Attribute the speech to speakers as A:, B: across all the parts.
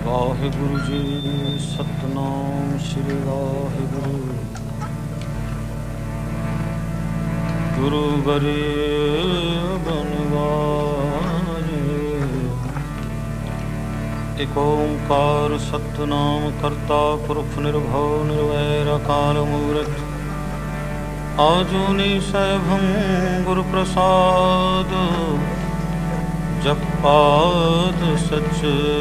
A: ਵਾਹਿਗੁਰੂ ਜੀ ਸਤਨਾਮ ਸ਼੍ਰੀ ਵਾਹਿਗੁਰੂ। ਗੁਰੂ ਗਰੀਬ ਨਿਵਾਜੇ। ਏਕ ਓੰਕਾਰ ਸਤਨਾਮ ਕਰਤਾ ਪੁਰਖ ਨਿਰਭਉ ਨਿਰਵੈਰ ਅਕਾਲ ਮੂਰਤ। ਆਜੂਨੀ ਸੈਭੰ ਗੁਰ ਪ੍ਰਸਾਦ। ਜਪਾਦ ਸਚ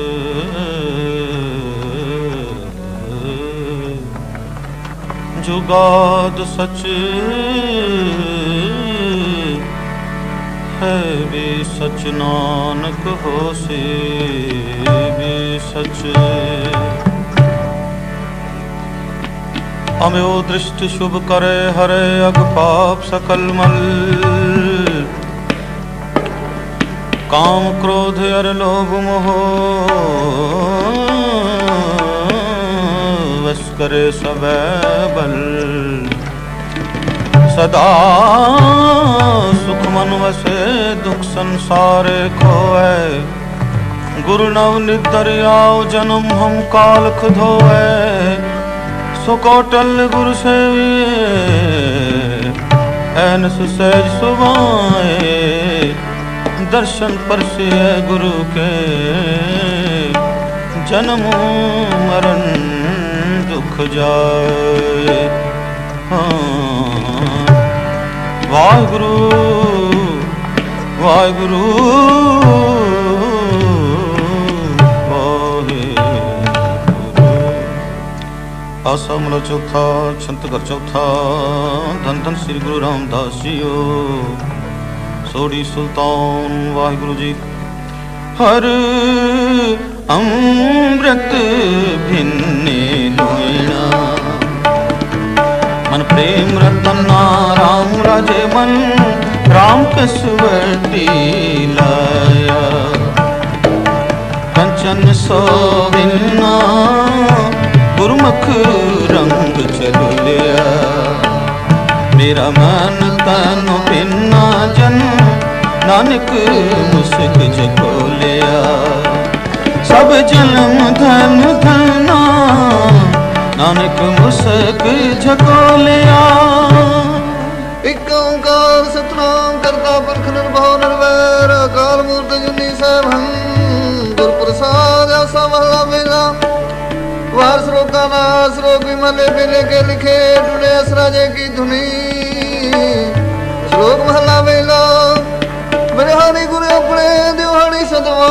A: जुगाद सच है भी सच नानक होसे भी सच। अम्यो दृष्टि शुभ करे हरे अग पाप सकल मल। काम क्रोध अर लोभ मोह वश करे सबे बल। सदा सुख मन वसे दुख संसारे खोए। गुरु नव निदरियाओ जन्म हम कालख धोए। सुकोटल गुरु सेविए ऐनस सहज सुभाए। दर्शन परसिए गुरु के जन्म मरण दुख जाए। वाहिगुरु वाहिगुरु वाहिगुरु। आसा मला चौथा छंत कर चौथा। धन धन श्री गुरु रामदास जीओ सोड़ी सुल्तान। वाहिगुरु जी हर अमृत भिन्ने लोइना। मन प्रेम रतना राम राजे मन। राम कसवटी लाया कंचन सोविना। गुरमुख रंग चलो लिया। मेरा मन तन भिन्ना जन। नानक मुस्क जको लिया। सब जन्म धन धना। नानक मुस्क झको लिया।
B: एक ओंकार सतनाम करता पुरख निर्भउ निर्वैर अकाल मूर्त जुनी सैभं गुर प्रसाद। आसा महला मेला वार श्लोका नास श्लोक विमले बेले के लिखे। टूटे असराजे की धुनी श्लोक महला मेला। बिरहानी गुरु अपने दिवानी सदवा।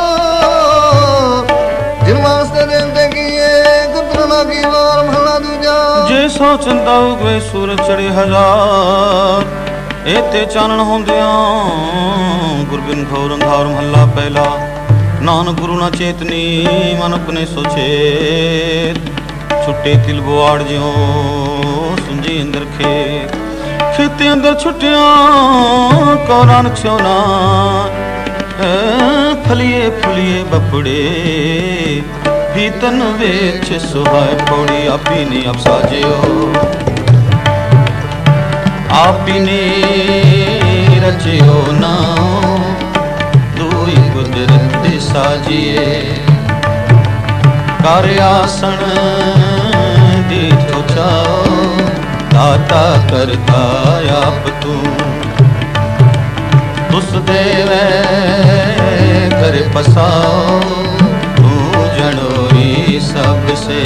A: जे सो चंदा उगे सूरज चढ़े हजार। एते चानन होंदियां गुरबिन घोर अंधार महला पहला। नानक गुरु ना चेतनी मन अपने सोचे। छुट्टे तिल बुआड़ ज्यों सुंजी अंदर खेत। खेते अंदर छुट्टियां कौरान छ्योना। फलिए फुलिए बपड़े भीतन वेच सुहाय पौड़ी। आपी ने अब साजियो आपी ने रचियो ना। दुई कुदरत साजिए कार्यासन दीठो चाओ। दाता करता आप तू तुस देवे कर पसाओ। जनोई सबसे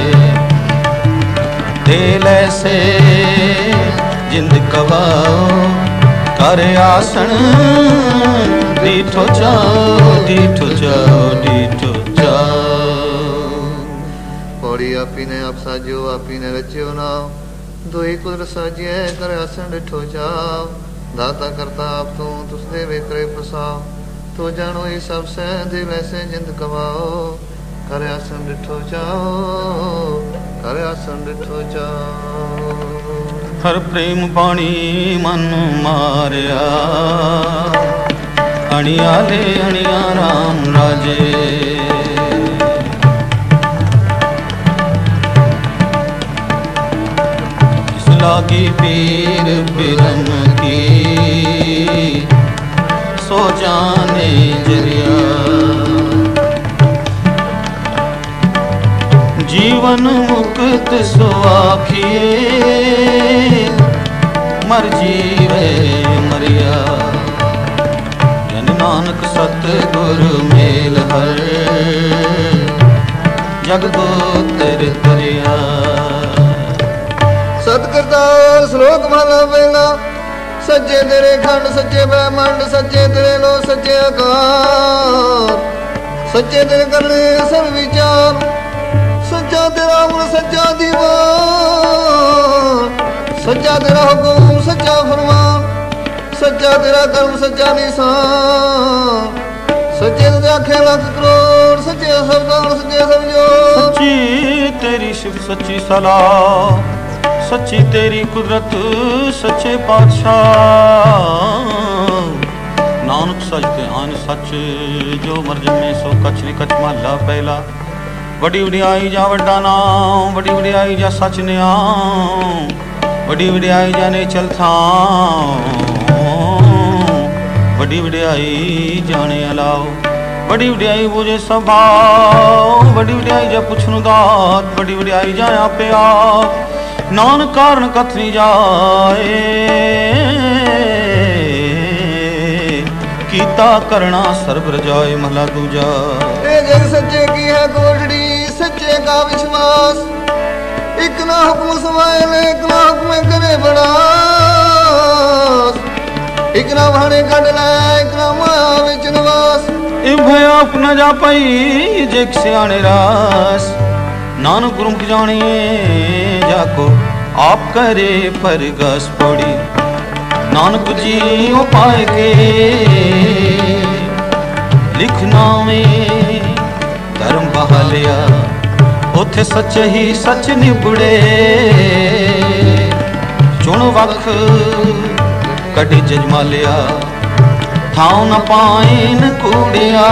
A: दिल ऐसे जिंद कवाओ। कर आसन डीठो जाओ डीठो जाओ डीठो जाओ।
B: पौड़ी आपी ने आप साजियो आपी ने रचियो नाम। दोई कुदरत साजिए कर आसन डिठो जाओ। दाता करता आप तू तुस देवे करे प्रसाव। तो जानो ही सबसे दिल ऐसे जिंद कवाओ। करे आसन डिठो जाओ करे आसन डिठो जाओ।
A: हर प्रेम पानी मन मारिया। अणिया ले अणिया राम राजे। इस लागी पीर बिरम की सो जाने जरिया। जीवन मुक्त सुआखिए मर जीवे मरिया जन नानक सतगुरु मेल हर जगदो तेरे तरिया।
B: सत करतार श्लोक महला पहला। सच्चे तेरे खंड सच्चे ब्रह्मांड सच्चे तेरे लो सच्चे आकार सच्चे तेरे करने सब विचार सच्चा तेरा अमर सच्चा दीवान सच्चा तेरा हुक्म सच्चा फरमान सच्चा तेरा कर्म सच्चा निशान सच्चे तेरे आखे लाख करोड़ सच्चे सरदार सच्चे समझो।
A: सच्ची तेरी शिव सच्ची सलाह सच्ची तेरी कुदरत सच्चे पातशाह नानक सच ते आन सच जो मर्ज में सो कछ नहीं कछ महला पहला। बड़ी वडियाई जा वड्डा नाम बड़ी वडियाई जा सच नियाम बड़ी वडियाई जा ने चल था बड़ी वडियाई जाने अलाओ बड़ी वडियाई बुझे स्वभाव बड़ी वडियाई जा पुछनु दात बड़ी वडियाई जाया पिया नानक कारण कथनी जाए कीता करना सर्व रजाए महला दूजा।
B: ए जग सच्चे की है कोठड़ी सच्चे का विश्वास एक ना हुक्म समाए एक ना हुक्म करे बड़ास एक ना भाने कट लै एक ना माया विच निवास
A: ए भय अपना जा पाई जे सियाने रास नानक गुरमुख जानिए जाको आप करे परगस पड़ी नानक जी उपाय के लिखना में धर्म बहालिया उथे सच ही सच निबड़े चुन वख कटी जजमालिया थाव न पाइन कूड़िया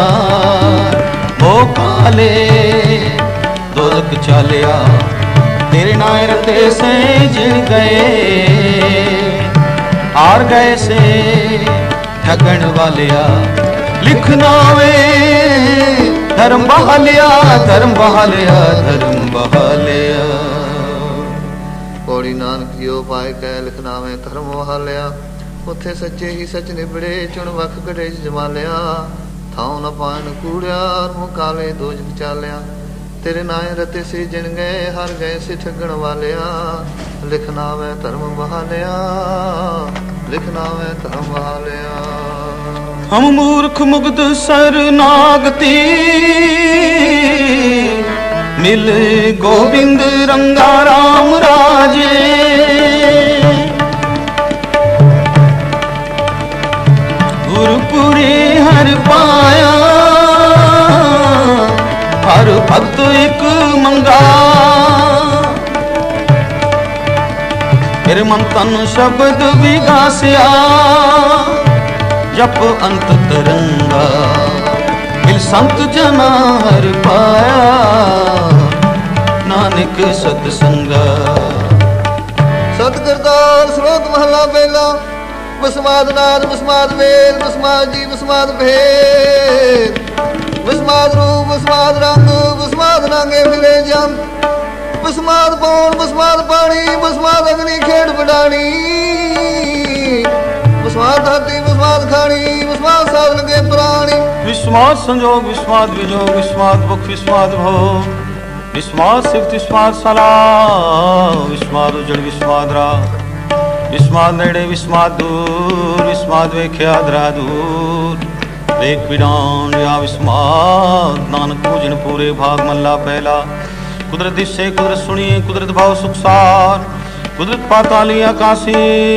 A: ओ काले दोलक चालिया तेरे नाय रते से जिण गए हार गए से ठगण वालिया लिखना वे धर्म बहालिया धर्म बहालिया धर्म बहालिया।
B: पौड़ी नानक जियो पाए कह लिखना में धर्म बहालिया उथे सच्चे ही सच निबड़े चुन वख कटे जमालिया थाव न पान कूड़िया मुँह काले दोज चालिया तेरे नाय रते से जिन गए हर गए से ठगण वालिया लिखना वे धर्म बहालिया लिखना वे धर्म बहालिया।
A: हम मूर्ख मुग्ध शरणागति मिल गोविंद रंगा राम राजे गुरपुरी हर पाया हर भक्त एक मंगा फिर मन तन शब्द विगासिया जप अंत तरंगा मिल संत जना हर पाया नानक सतसंगा।
B: सत करतार श्लोक महला पहला। बसमाद नाद बसमाद वेद बसमाद जी बसमाद भेद बसमाद रूप बसमाद रंग बसमाद नांगे फिरे जम बसमाद पौन बसमाद पानी बसमाद अग्नि खेड़ बडानी बसमाद धरती बसमाद खानी बसमाद साध लगे प्राणी
A: विस्माद संजोग विस्माद विजोग विस्माद मुख विस्माद भोग विस्माद शिव विस्माद सला विस्माद उजड़ विस्माद रा विस्माद नेड़े विस्माद दूर विस्माद वेख्या दरा दूर वेख विडान या विस्माद नानक पूजन पूरे भाग मल्ला पहला। कुदरत दिसे कुदरत सुनिए कुदरत भाव सुखसार कुदरत पाताली आकाशी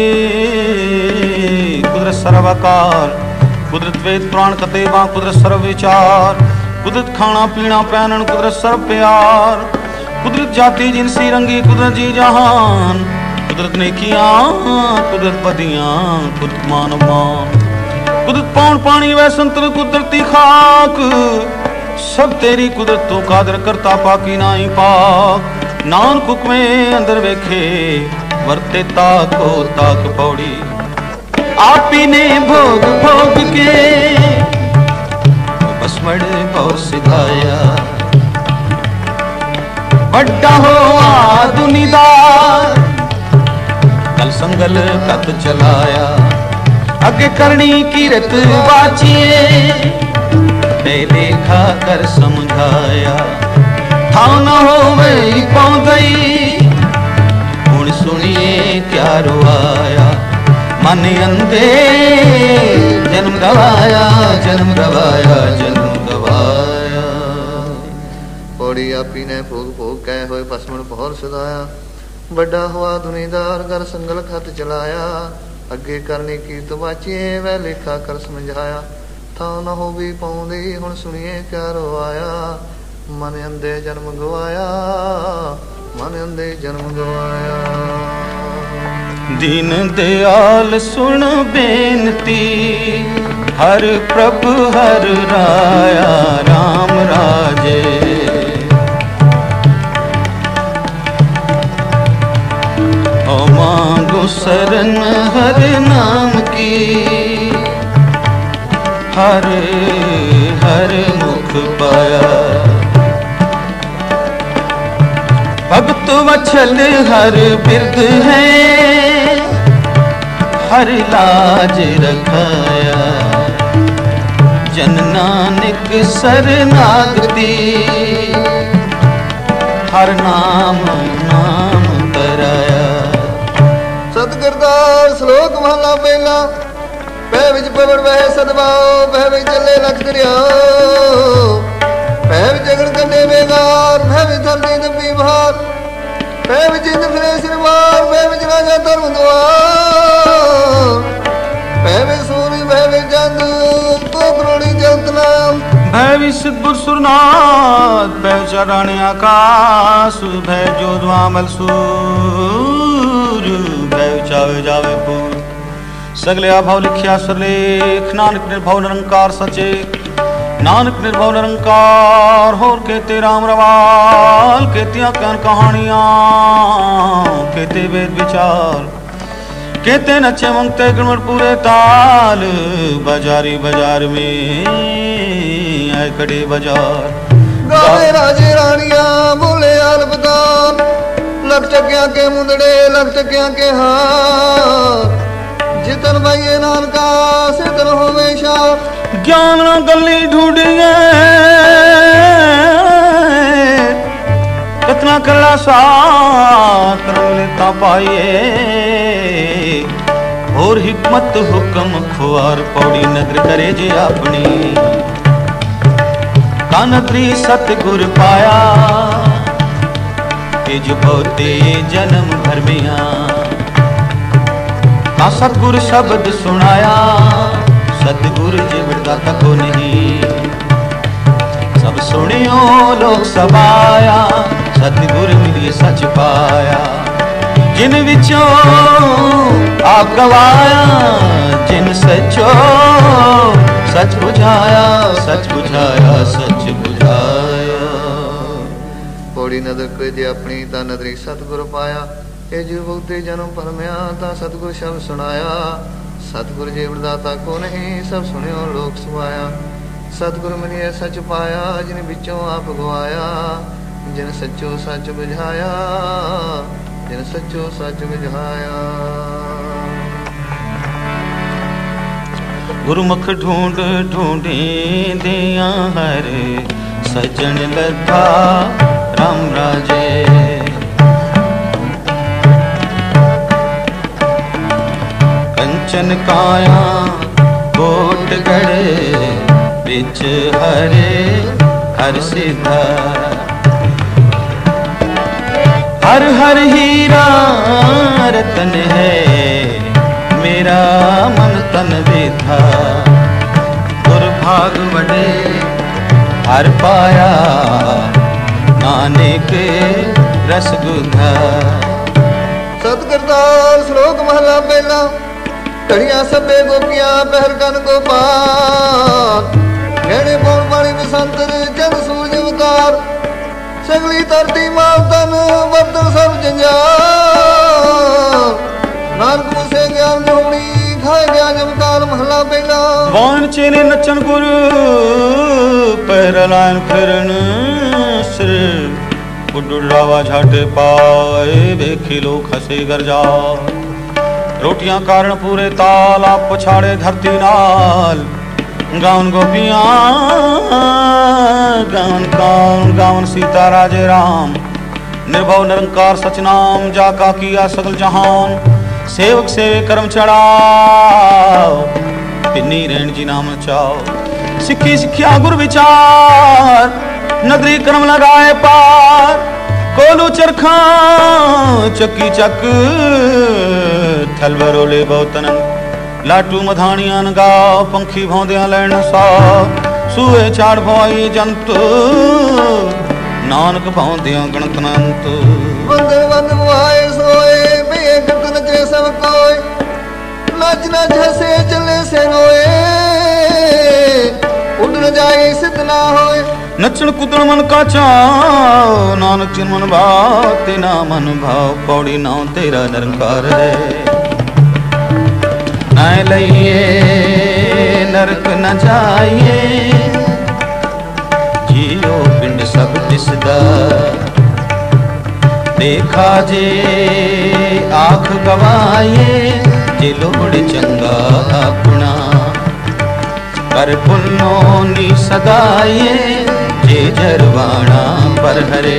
A: कुदरत सर्वाकार कुदरत वेद पुराण कतेबा कुदरत सर्व विचार कुदरत खाना पीना पहनन कुदरत सर्व प्यार कुदरत जाति जिनसी रंगी कुदरत जी जहान कुदरत नेकियां कुदरत बदियां कुदरत मानव मान कुदरत पौन पानी वै संतन कुदरती खाक सब तेरी कुदरत तो कादर करता पाकी नाई पाक नानक हुक्मे अंदर वेखे वरते ताको ताक पौड़ी आपी ने भोग भोग के बसमड़ पौर सिधाया ਵੱਡਾ ਹੋਆ ਦੁਨੀਦਾਰ ਕਲ ਸੰਗਲ ਕਤ ਚਲਾਇਆ ਅੱਗੇ ਕਰਨੀ ਕੀਰਤ ਬਾਚੀਏ ਤੇ ਲੇਖਾ ਕਰ ਸਮਝਾਇਆ ਥਾਂ ਨਾ ਹੋਵੇ ਪਹੁੰਚਈ ਹੁਣ ਸੁਣੀਏ ਕਿਆ ਰਵਾਇਆ ਮਨ ਅੰਦੇ ਜਨਮ ਗਵਾਇਆ ਜਨਮ ਗਵਾਇਆ ਜਨਮ ਗਵਾਇਆ
B: ਪੌੜੀ ਆਪੀ ਨੇ ਭੋਗ ਭੋਗ ਕਹਿ ਹੋਏ ਭਸਮਣ ਪਹੁਰ ਸਦਾਇਆ ਵੱਡਾ ਹੋਆ ਦੁਨੀਦਾਰ ਕਰ ਸੰਗਲ ਖਤ ਚਲਾਇਆ ਅੱਗੇ ਕਰਨੀ ਕੀਰਤ ਬਾਚੀਏ ਵੈ ਲੇਖਾ ਕਰ ਸਮਝਾਇਆ ਥਾਂ ਨਾ ਹੋਵੇ ਪਾਉਂਦੀ ਹੁਣ ਸੁਣੀਏ ਕਿਆ ਰਵਾਇਆ ਮਨ ਅੰਦੇ ਜਨਮ ਗਵਾਇਆ ਮਨ ਅੰਦੇ ਜਨਮ ਗਵਾਇਆ
A: ਦੀਨ ਦਿਆਲ ਸੁਣ ਬੇਨਤੀ ਹਰ ਪ੍ਰਭ ਹਰ ਰਾਇਆ ਰਾਮ ਰਾਜੇ ਓ ਮਾਂਗੋ ਸਰਨ ਹਰ ਨਾਮ ਕੀ ਹਰ ਹਰ ਮੁਖ ਪਾਇਆ भगत वछल हर बिरद है हर लाज रखाया जन नानक सरनागति हर नाम नाम तराया
B: सत करतार श्लोक महला पहला पै विच पवड़ वह सदभाओ पै विच चले लख दरियाओ पै विच जगन कंडे बेगार पै विच धरती दबी बहार पै विच इंद फिरे सिरवार पै विच राजा धर्म द्वार पै विच सूर्य पै विच चंद तो करोड़ी जलतनाम
A: भय विशुद्ध सुरनाथ भय चरण आकाश भय जोधवामल सूर भय चावे जावे पूर सगले अभाव लिखिया सरलेख नानक निर्भव निरंकार सचे नानक निर्भव निरंकार होर कहते राम रवाल कहतियां कन कहानियां कहते वेद विचार कहते नचे मंगते गणवर पूरे ताल बाजारी बाजार में आए कड़े बाजार
B: गावे राजे रानियां बोले आलबदार लख चक्या के मुंदड़े लख चक्या के हार जितन भाइये नानका सितन होवे शार
A: ज्ञान न गली ढूंढिए कितना कला सा कर्म लेता पाइए और हिकमत हुक्म खुआर पौड़ी नगर करे जे अपनी कानत्री सतगुर पाया के जो बहुते जन्म भर मिया का सतगुर शब्द सुनाया सतगुर जीवदाता को नहीं सब सुनियो लोग सबाया सतगुर मिलिए सच पाया जिन विचों आप गवाया जिन सचो सच बुझाया सच बुझाया सच बुझाया
B: पौड़ी नदर कोई दे अपनी ता नदरी सतगुर पाया ये जो बहुते जन्म परम्या ता सतगुर शब्द सुनाया सतगुर जीवदाता को नहीं सब सुनियो लोक सुवाया सतगुर मिलिए सच पाया जिन बिचों आप गवाया जिन सचो सच बुझाया जिन सचो सच बुझाया
A: गुरुमुख ढूंढ ढूंढे दिया हर सजन लगा राम राजे कंचन काया कोट गढ़े बिच हरे हर सिद्धा हर हर हीरा रतन है मेरा मन तन विधा दुर्भाग बड़े हर पाया नानक रसगुधा
B: सत करतार श्लोक महला पहला घड़िया सबे गोपियां पहर कन गोपाल घेड़े पौन पानी बसंतर चंद सूरज अवतार सगली धरती माल तन बर्तन सब जंजाल नानक मुसे ज्ञान जोड़ी खाए गया जमकार महला पहला
A: वान चेने नचन गुरु पैर लायन फिरन सिर गुड्डू डरावा झाटे पाए वेखी लोग हसे गरजा रोटियां कारण पूरे ताल आप पछाड़े धरती नाल गावन गोपियां गावन कौन गावन सीता राजे राम निर्भव निरंकार सचनाम जाका किया सकल जहान सेवक सेवे कर्म चढ़ाओ पिन्नी रेण जी नाम चाओ सिक्खी सिक्ख्या गुर विचार नगरी कर्म लगाए पार कोलू चरखा चक्की चक थल बरोले बहुतन लाटू मधानियां गाओ पंखी भौंदियां लैन सा सूए चाड़ भवाई जंत नानक भौंदियां गणत अनंत
B: वंद वंद मुआए सोए बेग नचे सब कोई नच नच हसे चले से रोए उड़ न जाए सिद्ध ना होए
A: नचन कुदन मन का चाओ नानक चिन मन भाव तेना मन भाव पौड़ी नाव तेरा निरंकार है न लइए नरक न जाइए जियो पिंड सब दिसदा देखा जे आँख गवाए जे लोड़ चंगा अपना कर पुन्नो नी सदाए जे जरवाणा पर हरे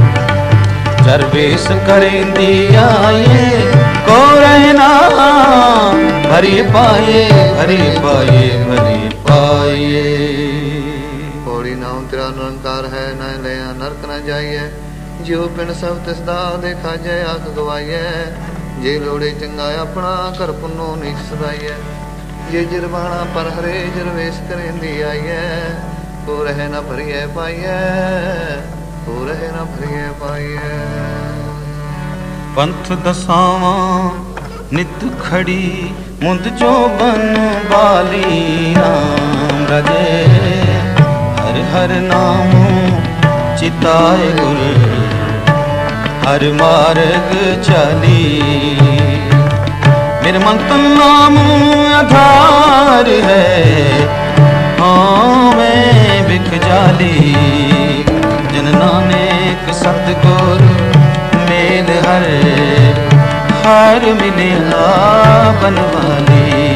A: जरवेश करेंदी आए को रहना भरी पाए भरी पाए भरी पाए
B: पौड़ी नाम तेरा निरंकार है न लया नरक न जाइए जियो पिंड सब तिसदा देखा जय आख गवाइए जे लोड़े चंगा अपना कर पुन्नो नी सदाइए जे जरवाणा पर हरे जरवेश करेंदी आइए को रहे न भरिए पाइए को रहे न भरिए पाइए
A: पंथ दसावा नित खड़ी मुंद जो बन बाली राम रजे हर हर नाम चिताए गुर हर मार्ग चली मेरे मन तन नाम आधार है हाँ मैं बिख जाली जन नानक सतगुर मेल हर हर मिले बनवाली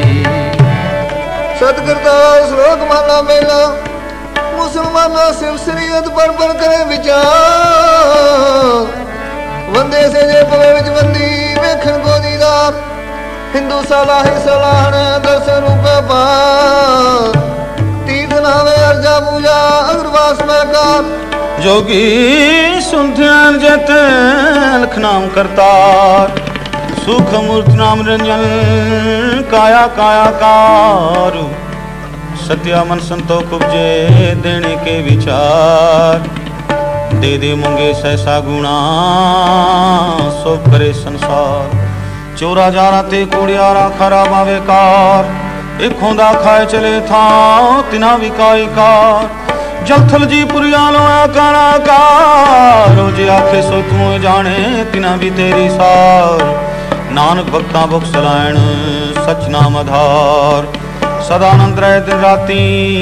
B: सतगुरदास श्लोक माला मेला मुसलमाना शिव शरीयत पर करे विचार वंदे से जे पवे विच बंदी वेखन को दीदार हिंदू सलाह सलाहन दर्शन रूप पार तीर्थ नावे अर्जा पूजा अग्रवास में कार
A: जोगी सुनध्यान जत लख नाम करतार सुख मूर्ति नाम रंजन काया काया कार सत्या मन संतोख उपजे देने के विचार दे दे मुंगे सहसा गुणा सो करे संसार चोरा जारा ते कुड़ियारा खराबा बेकार एक होंदा खाए चले था तिना विकाई कार जलथल जी पुरियालो काना कार रोजे आखे सो तू जाने तिना भी तेरी सार नानक भक्ता भुख सलायण सच नाम आधार सदानंद रहे दिन राती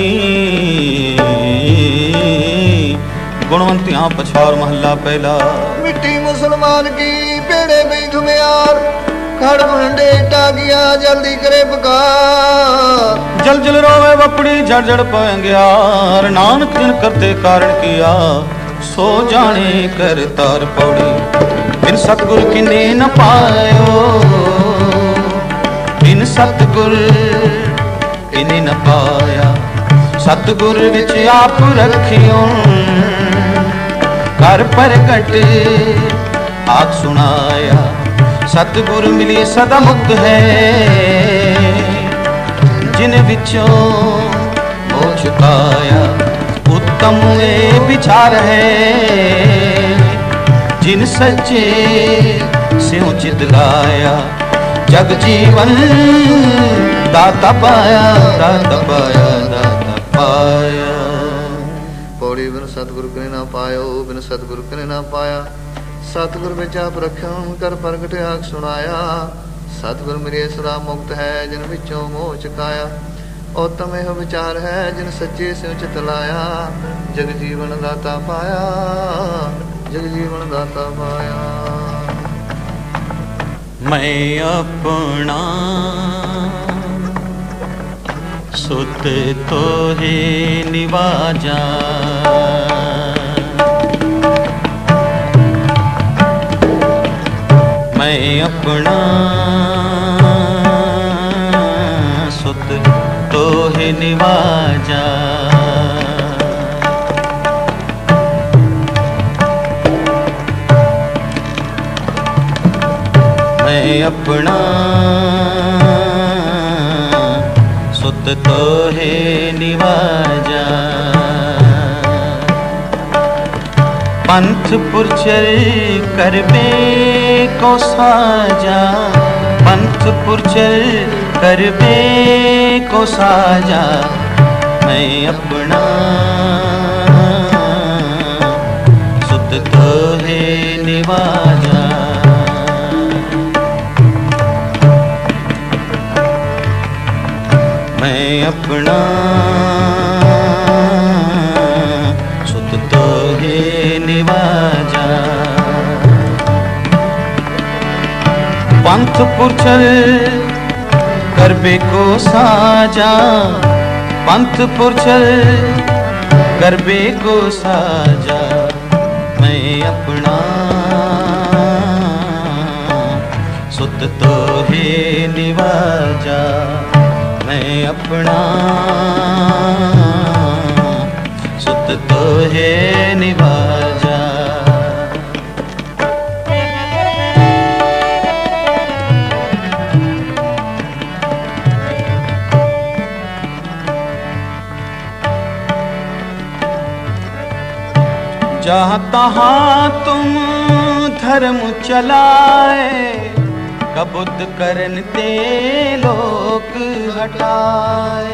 A: गुणवंतियां पछार महला पहला
B: मिट्टी मुसलमान की पेड़े में घुमियार खड़ भंडे टागिया जल्दी करे पुकार
A: जल जल रोवे बपड़ी जड़ जड़ पवेंग्यार नानक जिन करते कारण किया सो जाने कर तार पौड़ी बिन सतगुर किने न पायो बिन सतगुर किने न पाया सतगुर विच आप रखियो कर प्रगट आख सुनाया सतगुर मिली सदा मुक्त है जिन विचों मोह चुकाया उत्तम ए विचार है जिन सच्चे स्यों चित लाया जग जीवन दाता पाया दाता पाया दाता पाया
B: पौड़ी बिन सतगुरु कने ना पायो बिन सतगुरु कने ना पाया सतगुर विच आप रखन कर प्रगट आख सुनाया सतगुर मेरे सदा मुक्त है जिन विचों मोह चुकाया उत्तम यह विचार है जिन सच्चे स्यों चित लाया जग जीवन दाता पाया जग जीवन दाता पाया।
A: मैं अपना सुत तो ही निवाजा, मैं अपना सुत तो ही निवाजा। मैं अपना सुत तो है निवाजा। पंथ पुरचर करबे को साजा, पंथ पुरचर करबे को साजा। मैं अपना सुत तो है निवाजा। मैं अपना सुत तो है निवाजा। पंथ पुरचल करबे को साजा, पंथ पुरचल करबे को साजा। मैं अपना सुत तो है निवाजा। मैं अपना सुत तो है निवाजा। जहाँ तहाँ तुम धर्म चलाए, कबूत करन ते लोक हटाए।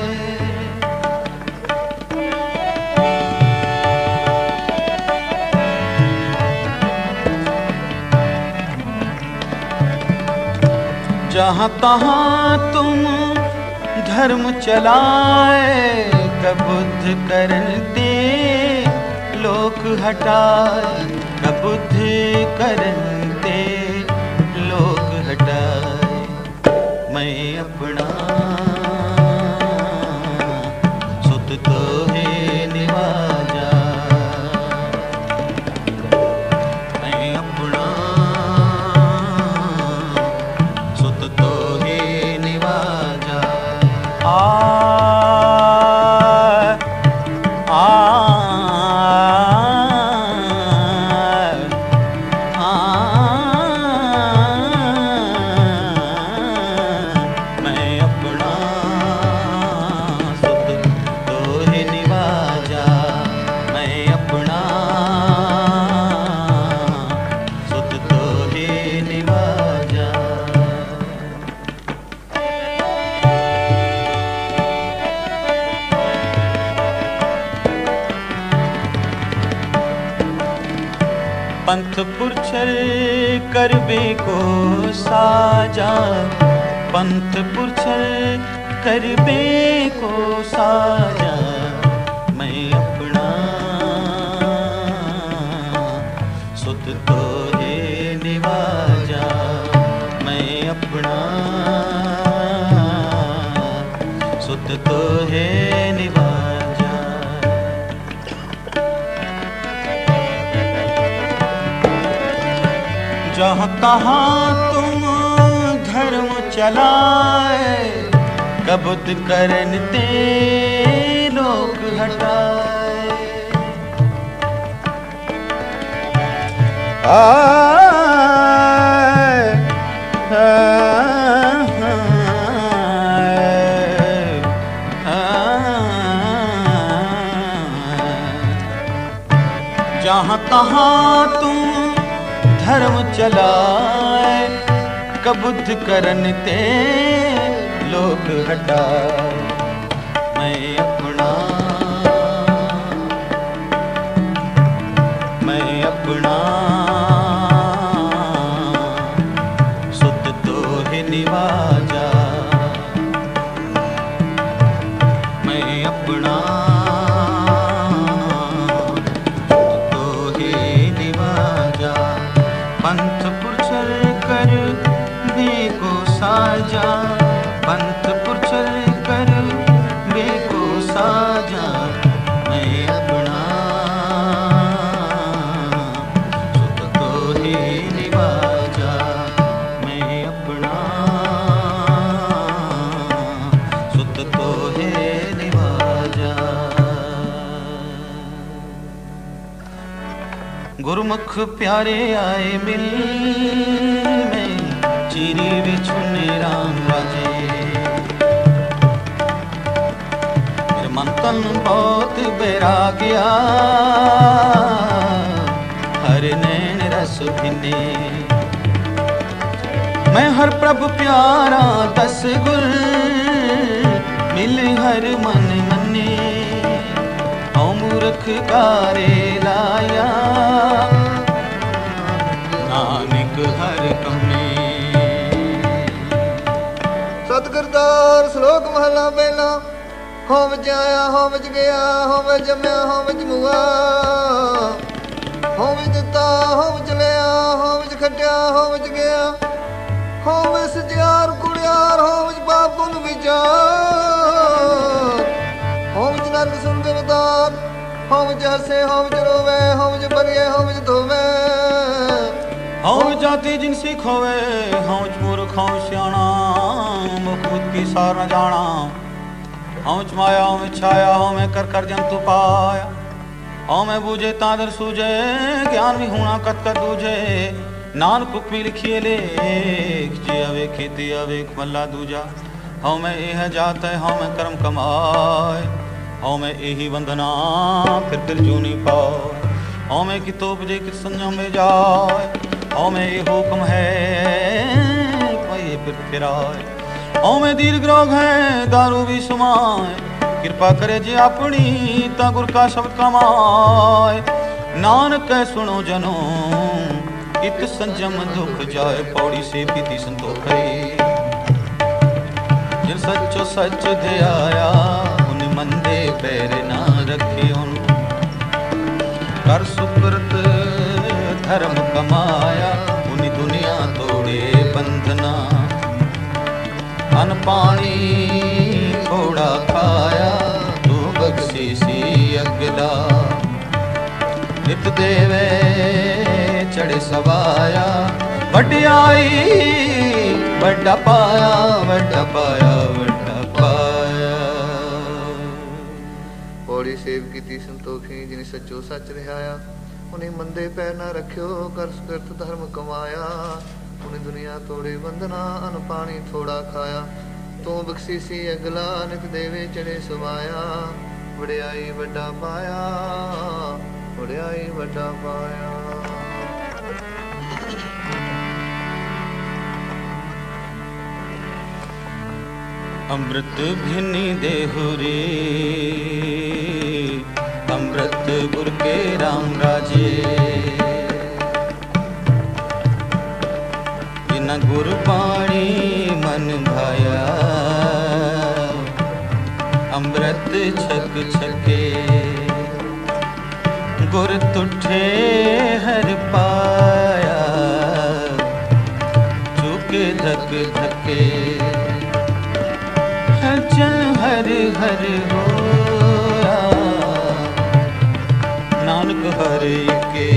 A: जहाँ तहाँ तुम धर्म चलाए, कबूत करन ते लोक हटाए। कबूत करन ते लोक हटाए। मैं अपना सुत तो है निवाजा। मैं अपना सुत तो है निवाजा। पंथ पुरचल करबे को साजा, पंथ पुरचल करबे को साजा। मैं अपना सुत तो है निवाजा। मैं अपना सुत तो है निवाजा। जहाँ तहाँ तुम धर्म चलाए, कबूत करन ते लोक हटाए। जहाँ तहाँ तुम धर्म चलाए, कबूत करन ते लोक हटाए। मैं अपना सुत तो है निवाजा। मैं अपना सुत तो है निवाजा। गुरमुख प्यारे आए मिल में, चीरी बिछुने राम राजे। मेरे मन तन बहुत बेरा गया, हर नैन रस भिने। मैं हर प्रभु प्यारा दस गुर, मिल हर मन मने। औ मूर्ख कारे लाया, नानक हर कमे।
B: सत करतार श्लोक महला पहला। हों विच आया हों विच गया, हों विच जम्या हों विच मुआ। हों विच दिता हों विच लिया, हों विच खटिया हों विच गया। हों विच सजियार कुड़ियार, हों विच पाप पुन विचार। हों विच नरक सुरग अवतार, हों विच हसे हों विच रोवे, हों विच बरिए हों विच धोवे।
A: हों विच जाति जिनसी खोवे, हों विच मूर्ख हों विच सियाणा। मुख बुद्ध की सार न जाना। हों विच माया हों विच छाया, हों में कर कर जंतु पाया। हों में बूझे तादर सूझे, ज्ञान भी होना कत कत दूझे। नानक कुपी लिखिए लेख, जे अवेखे ते अवेख मल्ला दूजा। हों में एह जात है हों में कर्म कमाए, हों में एही वंदना फिर जूनी पाए। हों में कि तोप जे कित संयम में जाए, हों में ये हुक्म है ये फिर आए। हों में दीर्घ रोग है दारू भी समाए, कृपा करे जे अपनी ता गुर का शब्द कमाए। नानक कह सुनो जनो, इत संजम दुख जाए। पौड़ी से पीती संतोखे, जिन सच्चो सच ध्याया, उन मंदे पैर ना रखे। उन कर सुकृत धर्म कमाया, उन दुनिया तोड़े बंधना। अन पानी थोड़ा खाया, तू बख्शीसी अगला। नित देवे चढ़े सवाया, वड्याई वड्डा पाया, वड्डा पाया, वड्डा पाया।
B: पौड़ी सेव की संतोखी, जिन सच्चो सच रिहाया। उन्हें मंदे पैर ना रखियो, कर सुकृत धर्म कमाया। उन्हें दुनिया तोड़े बंधना, अन पानी थोड़ा खाया। तू बख्शीसी अगला, नित देवे चढ़े सवाया। वड्याई वड्डा पाया, वड्याई वड्डा पाया।
A: अमृत भिनी देहुरी, अमृत गुर के राम राजे। बिना गुर पाणी मन भाया, अमृत छक छके। गुर तुठे हर पाया, चूके धक धके। चल हर हर होया, नानक हर के।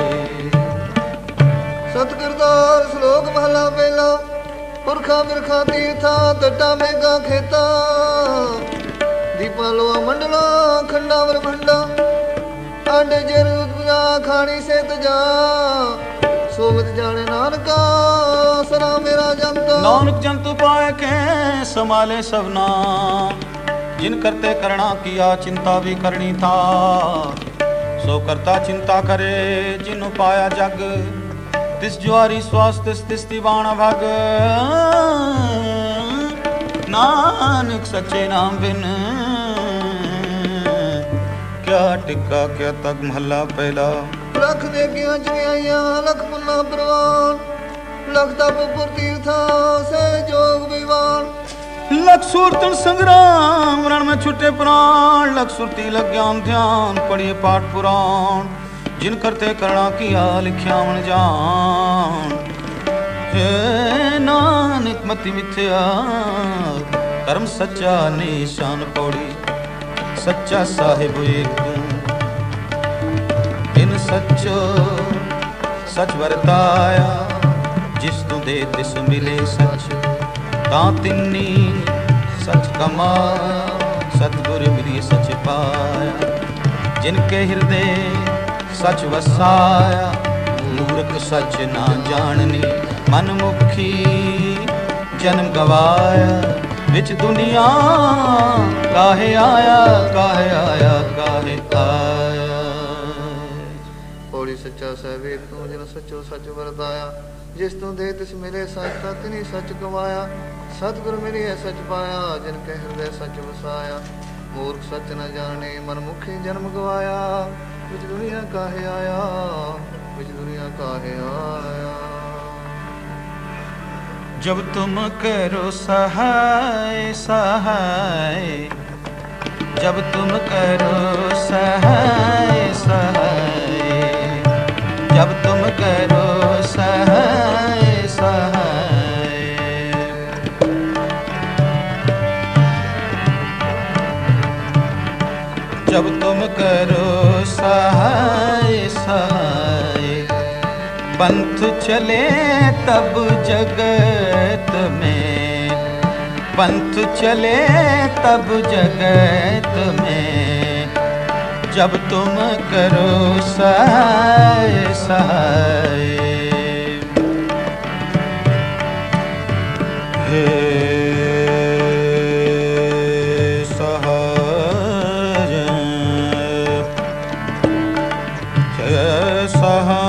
B: सत करतार श्लोक महला पहला। पुरखा बिरखा तीर्था, तटा मेघा खेता। दीपा लोआ मंडला, खंडावर भंडा। आंडे जर उद्भुजा, खानी से तजा। सोमत जाने नानका, सरा मेरा जंता।
A: नानक जंतु पाए के संभाले सबना, जिन करते करना किया चिंता भी करनी था। सो करता चिंता करे, जिन पाया जग। तिस ज्वारी स्वास्थ्य तिस तिबाण भग। नानक सच्चे नाम बिन, क्या टिक्का क्या तक महला पहला।
B: लख नेकियां चंगियाइयां, लख पुन्ना प्रवान। लख तप पुर तीर्था, से जोग विवान।
A: लख सूरतन संग्राम, रण में छुटे प्राण। लख सुरती लग ज्ञान ध्यान, पढ़िए पाठ पुराण। जिन करते करना किया लिख्या मन जान। हे नानक मति मिथ्या, कर्म सच्चा निशान। पौड़ी सच्चा साहिब एक तू, इन सच्चो सच वरताया। जिस तू दे तिस मिले सच, तां तिन्नी सच कमाया। सतगुर मिली सच पाया, जिनके हृदय सच वसाया, मूर्ख सच ना जाननी, मन मुखी जन्म गवाया, विच दुनिया काहे आया, काहे आया, काहे आया।
B: पौड़ी सच्चा सहबे तू जिन सचो सच वरताया, जिस तू दे तिस मिले सच ता तिनी सच कमाया, सतगुर मिली है सच पाया, जिन के हृदय सच वसाया, मूर्ख सच न जाने, मन मुखी जन्म गवाया, विच दुनिया काहे आया, विच दुनिया काहे आया।
A: जब तुम करो सहाय सहाय, जब तुम करो सहाय सहाय, जब तुम करो सहाय सहाय, जब तुम करो सहाय सहाय, पंथ चले तब जगत में, पंथ चले तब जगत में, जब तुम करो सहाय सहाय। हे सहाय, हे सहाय,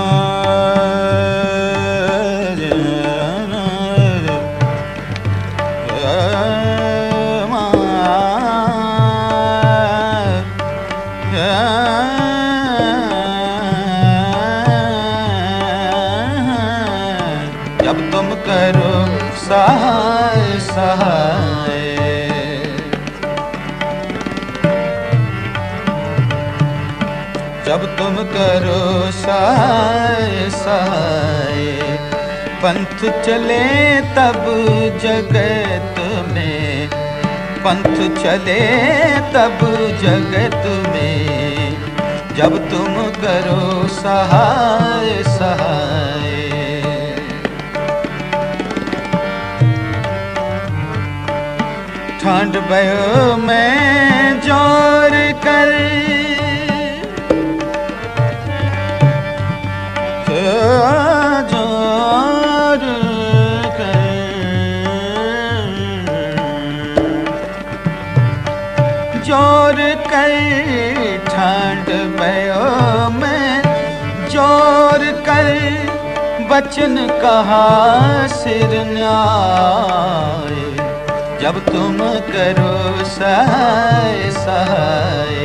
A: जब तुम करो सहाय सहाय, जब तुम करो सहाय सहाय, पंथ चले तब जगत में, पंथ चले तब जगत में, जब तुम करो सहाय सहाय। ठांड भयो मैं जोर कर, जोर कर, जोर कर, ठांड भयो मैं जोर कर, वचन कहा सिर न्याय, जब तुम करो सहाय सहाय।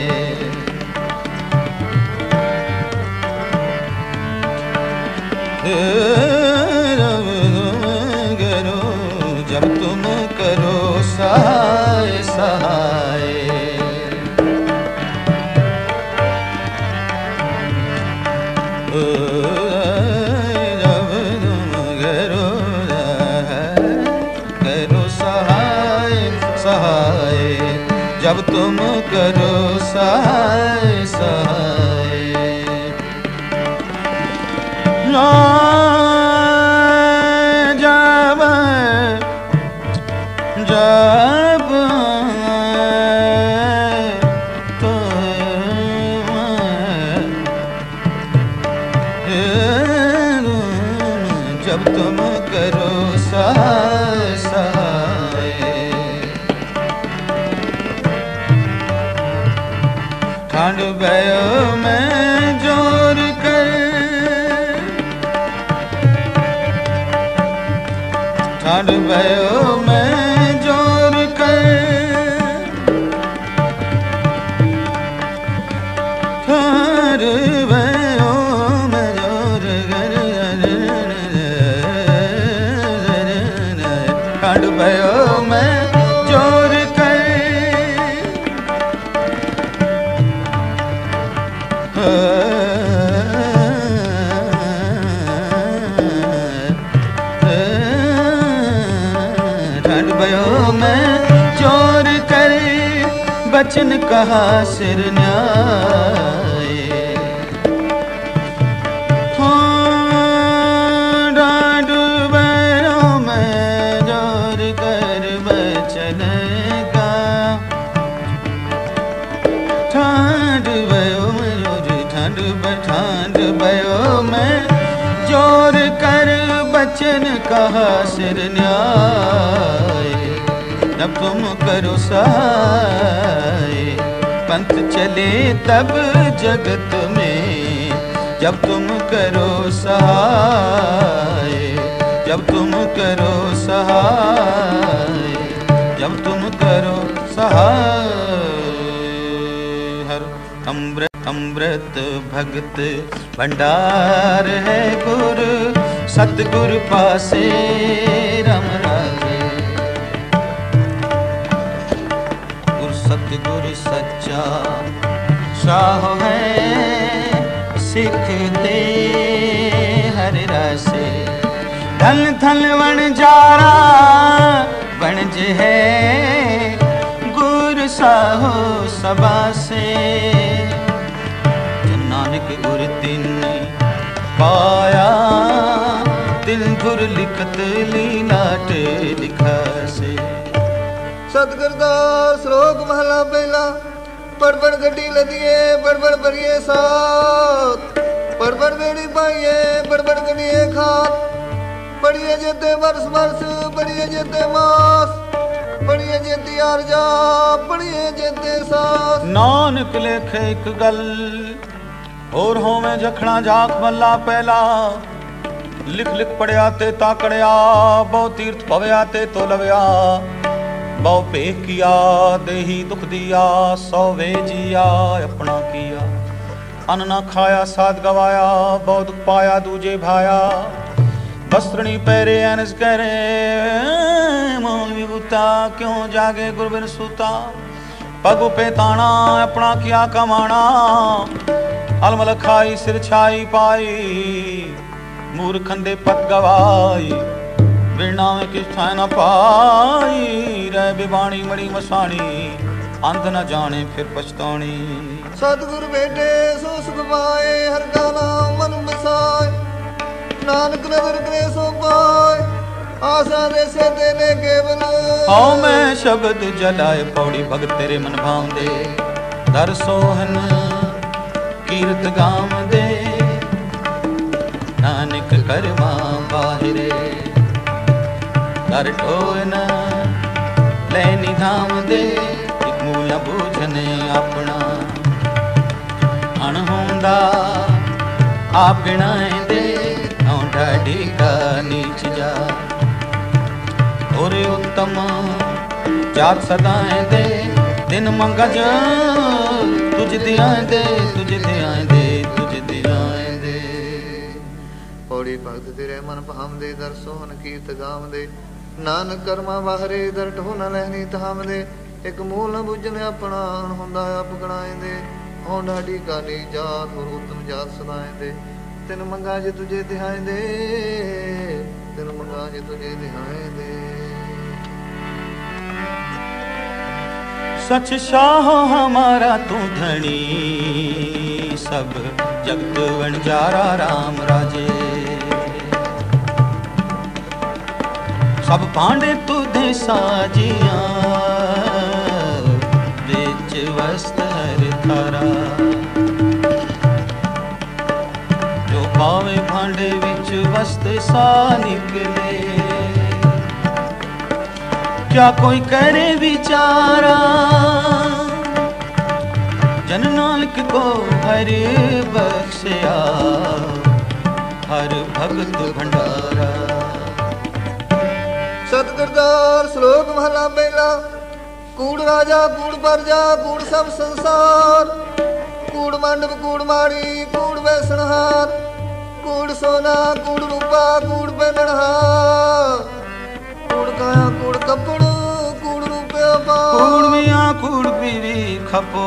A: करो जब तुम करो सहाय सहाय, जब तुम करो सहाय सहाय। जब जब जब तुम करो सहाय सहाय, ठांड भयो मैं जोर कर, ठांड भयो मैं जोर कर, ठांड भयो मैं जोर कर, ठांड भयो मैं जोर कर, ठांड भयो मैं जोर कर, वचन कहा सिर न्याय। ठांड भयो मैं जोर कर, वचन का, ठांड भयो मैं जोर, ठांड बंद भयो मैं जोर कर बचन कहा सिर न्याय। जब तुम करो सहाय पंथ चले तब जगत में, जब तुम करो सहाय, जब तुम करो सहाय, जब तुम करो सहाय। हर अमृत अमृत भगत भंडार है गुरु, सतगुरु पासे रम राजे। गुरु सतगुरु सच्चा शाह है सिख दे हर रासे। धन धन वन जारा वणज है गुरु साहो सबा से। नानक गुर तिन पाया दिल गुर लिखत लीलाट लिखा से।
B: सतगुरदास श्लोक महला पहला। पड़बड़ गड्डी लदिए बड़बड़ भरिए साथ, पड़बड़ बेड़ी पाइए बड़बड़ गड्डिए खात। पढ़िए जेते वर्ष वर्ष पढ़िए जेते मास, पढ़िए जेती आरजा पढ़िए जेते सास।
A: नानक लेखे एक गल और होवे जखना जाख मल्ला पहला। लिख लिख पढ़िया ते ताकड़िया बहु तीर्थ भवया ते तो लवया। बहु पेख किया देही दुख दिया, सौ वे जिया अपना किया। अन्न न खाया साध गवाया, बहुत दुख पाया दूजे भाया। वस्त्रणी पैरे एनस करे मौन विभूता, क्यों जागे गुरबिन सूता। पग पे ताना अपना किया कमाना, अलमल खाई सिर छाई पाई। मूर्खंदे पत गवाई, बिरना में किस ठाय न पाई। रह बिबाणी मड़ी मसाणी, अंत न जाने फिर पछतानी।
B: सतगुरु बेटे सो सुख पाए, हर का नाम मन बसाए। नानक नजर करे सो पाए, आशा दे से देने केवल।
A: आओ मैं शब्द जलाए पौड़ी भगत तेरे मन भाव दे। दर सोहन कीर्त गाम दे, नानक कर्मा बाहिरे। दर टोन लैनी धाम दे, एक मूल बूझने अपना। अणहोंदा आप गिणाए दे, ढाडी का नीच जा। और उत्तम जात सदाए दे, दिन मंगज तुझ दियाए दे, तुझ दियाए दे, तुझ दियाए दे।
B: पौड़ी भगत तेरे मन भाम दे, दर सोहन कीर्त गाम दे। नानक कर्मा बाहरे दर ढो न लहनी धाम दे। एक मूल न बुझने अपना, अणहोंदा आप गणाए दे। हों ढाडी का नी जात और उत्तम जात सदाए दे। तिन मंगा जे तुझे ध्याए दे, तिन मंगा जे तुझे ध्याए दे।
A: सच शाह हमारा तू धनी, सब जगत वणजारा राम राजे। सब भांडे तुधे साजिया, बेच वस्त्र थारा। पावे भांडे विच वस्त सा निकले, क्या कोई करे विचारा। जन नानक को हर बख्शिया, हर भगत भंडारा।
B: सतगुरदार श्लोक महला पहला। कूड़ राजा कूड़ परजा कूड़ सब संसार। कूड़ मंडप कूड़ माड़ी कूड़ वैसनहार। कूड़ सोना कूड़ रूपा कूड़ पहनहार। कूड़ काया कूड़ कपड़ कूड़ रूपया पार।
A: कूड़ मियाँ कूड़ बीवी खपो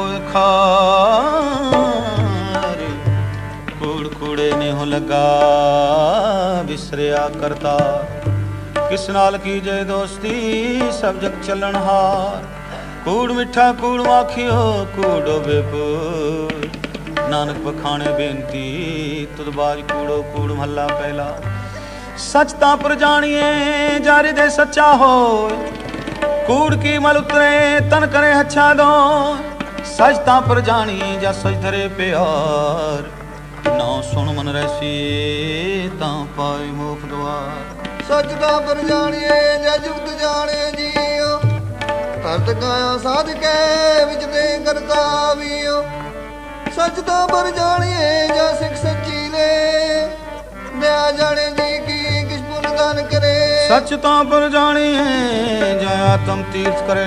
A: खार। कूड़ कूड़े ने हो लगा विसरिया करता। किस नाल की जय दोस्ती सब जग चलन हार। कूड़ मिठा कूड़ आखियो कूड़ो बेपुर। नानक बखाने बेनती तुद बाज कूड़ो कूड़ महला पहला। सच ता पर जानिए जारी दे सच्चा हो। कूड़ की मल उतरे तन करे अच्छा दो। सच ता पर जानिए जा सच धरे प्यार। नौ ਸੁਣ ਮਨ ਰੈਸੀ ਤਾਂ ਪਾਏ ਮੋਖ ਦੁਆਰ।
B: ਸੱਚ ਦਾ ਪਰ ਜਾਣੀਏ ਜਾਂ ਜੁਗਤ ਜਾਣੇ ਜੀਓ, ਕਰਤ ਕਾਇਆ ਸਾਧ ਕੇ ਵਿੱਚ ਦੇ ਕਰਤਾ ਵੀਓ। ਸੱਚ ਦਾ ਪਰ ਜਾਣੀਏ ਜਾਂ ਸਿੱਖ ਸੱਚੀ ਲੈ, ਦਿਆ ਜਾਣੇ ਜੀ ਕੀ ਕਿਸ ਪੁੰਨ ਦਾਨ ਕਰੇ।
A: ਸੱਚ ਤਾਂ ਪਰ ਜਾਣੀਏ ਜਾਂ ਆਤਮ ਤੀਰਥ ਕਰੇ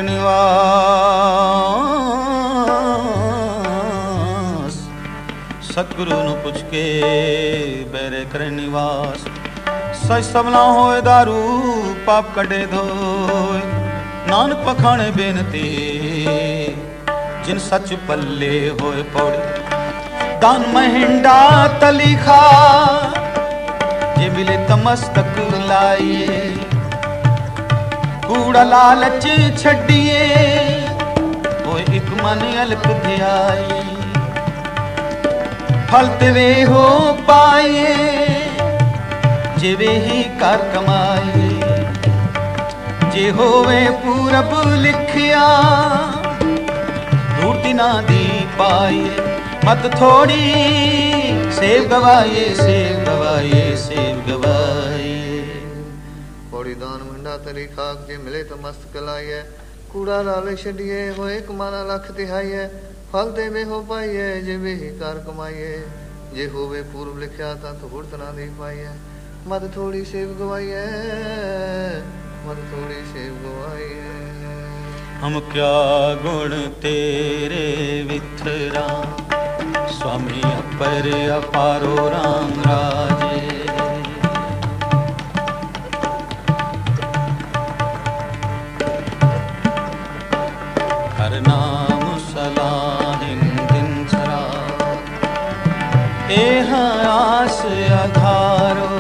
A: ਨਿਵਾਸ। ਸਤਿਗੁਰੂ ਨੂੰ ਪੁੱਛ ਕੇ ਬੈਰੇ ਕਰੇ ਨਿਵਾਸ। ਸੱਚ ਸਭਨਾ ਹੋਏ ਦਾਰੂ ਪਾਪ ਕੱਢੇ ਧੋਏ। ਨਾਨਕ ਪਖਾਣੇ ਬੇਨਤੀ ਜਿਨ ਸੱਚ ਪੱਲੇ ਹੋਏ ਪੌੜੀ। ਦਾਨ ਮਹਿੰਡਾ ਤਲੀਖਾ ਜੇ ਮਿਲੇ ਤਮਸਤਕ ਲਾਈਏ। ਕੂੜਾ ਲਾਲਚ ਛੱਡੀਏ ਹੋਏ ਇੱਕ ਮਨ ਅਲਖ ਧਿਆਈਏ। ਫਲ ਤੇ ਵੇ ਹੋ ਪਾਈਏ ਜਿਵੇਂ ਹੀ ਕਰ ਕਮਾਈਏ। ਜੇ ਹੋਵੇ ਪੂਰਬ ਲਿਖਿਆ ਧੂਰਤੀ ਨਾ ਦੀ ਪਾਈਏ। ਮਤ ਥੋੜੀ ਸੇਵ ਗਵਾਈਏ, ਸੇਵ ਗਵਾਈਏ, ਸੇਵ ਗਵਾਈਏ।
B: ਪੌੜੀ ਦਾਨ ਮੰਡਾ ਤਰੀ ਖਾਕ ਜੇ ਮਿਲੇ ਤਾਂ ਮਸਤ ਕਲਾਈਏ। ਕੂੜਾ ਲਾਲੇ ਛੱਡੀਏ ਹੋਏ ਕਮਾਨਾ ਲੱਖ ਤਿਹਾਈਏ। ਫਲ ਦੇ ਵੇ ਹੋ ਪਾਈਏ ਜਿਵੇਂ ਹੀ ਕਰ ਕਮਾਈਏ। ਜੇ ਹੋਵੇ ਪੂਰਬ ਲਿਖਿਆ ਤਾਂ ਧੂਰਤ ਨਾ ਦੀ ਪਾਈਏ। ਮਤ ਥੋੜੀ ਸੇਵ ਗਵਾਈਏ, ਮਤ ਥੋੜੀ ਸੇਵ ਗਵਾਈਏ।
A: ਹਮ ਕਿਆ ਗੁਣ ਤੇਰੇ ਵਿਥਰਾ स्वामी अपर अपारो राम राजे। हर नाम सलाहिन दिन सरा एह आस आधारो।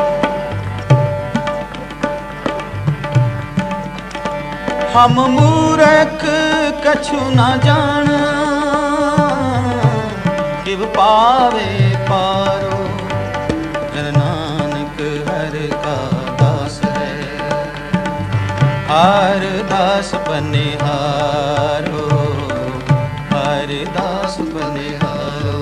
A: हम मूरख कछु ना जान किव पावे पारो। जन नानक हर का दास है हर दास बनिहारो, हर दास बनिहारो।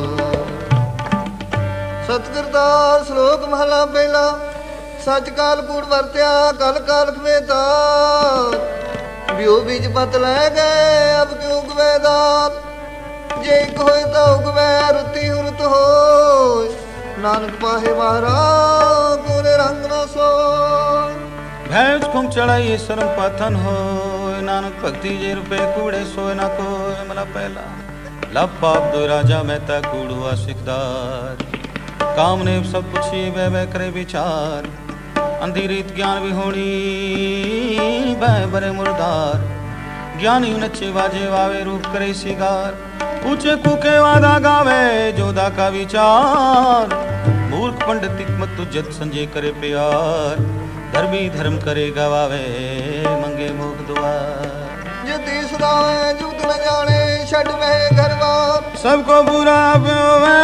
B: सतगुरदास श्लोक महला पहला। सच काल कूड़ वरत्या कल काल खवेता। बियो बीज पत लै गए अब क्यों गवेदार। जे एक होए तो उगवै रुति उरत होय। नानक पाहे वारा कोरे रंग न सोय।
A: भैंस खुम चढ़ाई शर्म पथन होय। नानक भक्ति जे रुपए कूड़े सोए ना कोय। मला पहला लब पाप दो राजा मेहता कूड़ हुआ सिकदार। काम ने सब पुछी वह वह करे विचार। अंधी रीत ज्ञान भी होनी बह बरे मुर्दार। ज्ञानी नचे बाजे वावे रूप करे सिगार। ऊंचे कूके वादा गावे जोदा का विचार। मूर्ख पंडित मत जत संजय करे प्यार। धर्मी धर्म करे गवावे मंगे मोग द्वार।
B: जति सदावे जुगत न जाने छठ में घर बार।
A: सबको बुरा प्योवे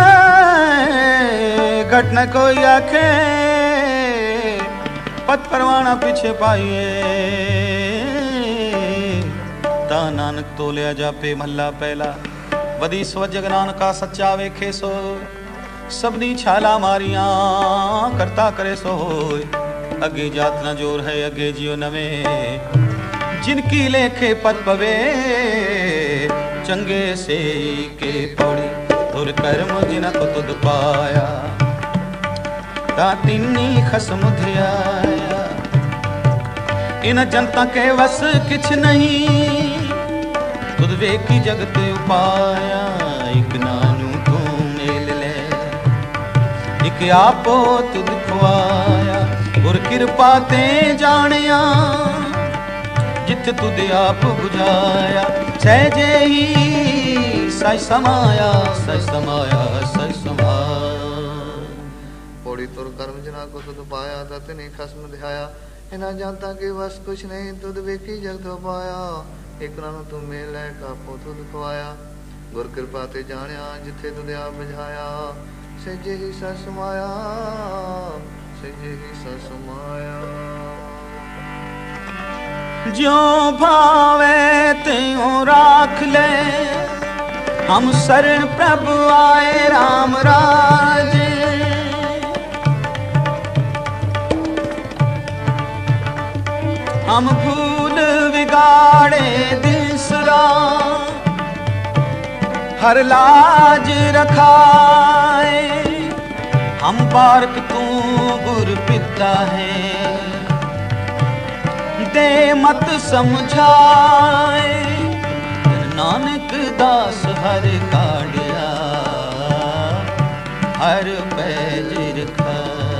A: घट न कोई आखे। पत परवाना पीछे पाइए ता नानक तोलिया जापे महला पहला। वदी स्व जग नानका सच्चा वेखे सो। सबनी छाला मारिया करता करे सो होय। अगे जात न जोर है अगे जियो नवे। जिनकी लेखे पत पवे चंगे से के पौड़ी। धुर कर्म जिन को तुद पाया ता तिन्नी खसम ध्याया। इन जनता के वस किछ नहीं तुद वेखी जगत उपाया। एक नानू तू मेल ले एक आपो तुद खुआया। गुर कृपा ते जानिया जित तुद आप बुझाया। सहजे ही सच समाया, सच समाया, सच समाया।
B: पौड़ी तुर कर्म जना को तुद पाया तत ने खसम ध्याया। इना जानता के बस कुछ नहीं तुद वेखी जगत पाया। एक नानू तू मेल है कापो तुद खुआया। गुर कृपा ते जानिया जिथे तुद आप बुझाया। सजे ही सच समाया, सजे ही सच समाया।
A: ज्यों भावे त्यों राख ले हम शरण प्रभु आए राम राजे। हम भूल बिगाड़े दिसरा, हर लाज रखाए। हम पार्क तू गुर पिता है, दे मत समझाए। नानक दास हर काढ़िया, हर पैज रखा।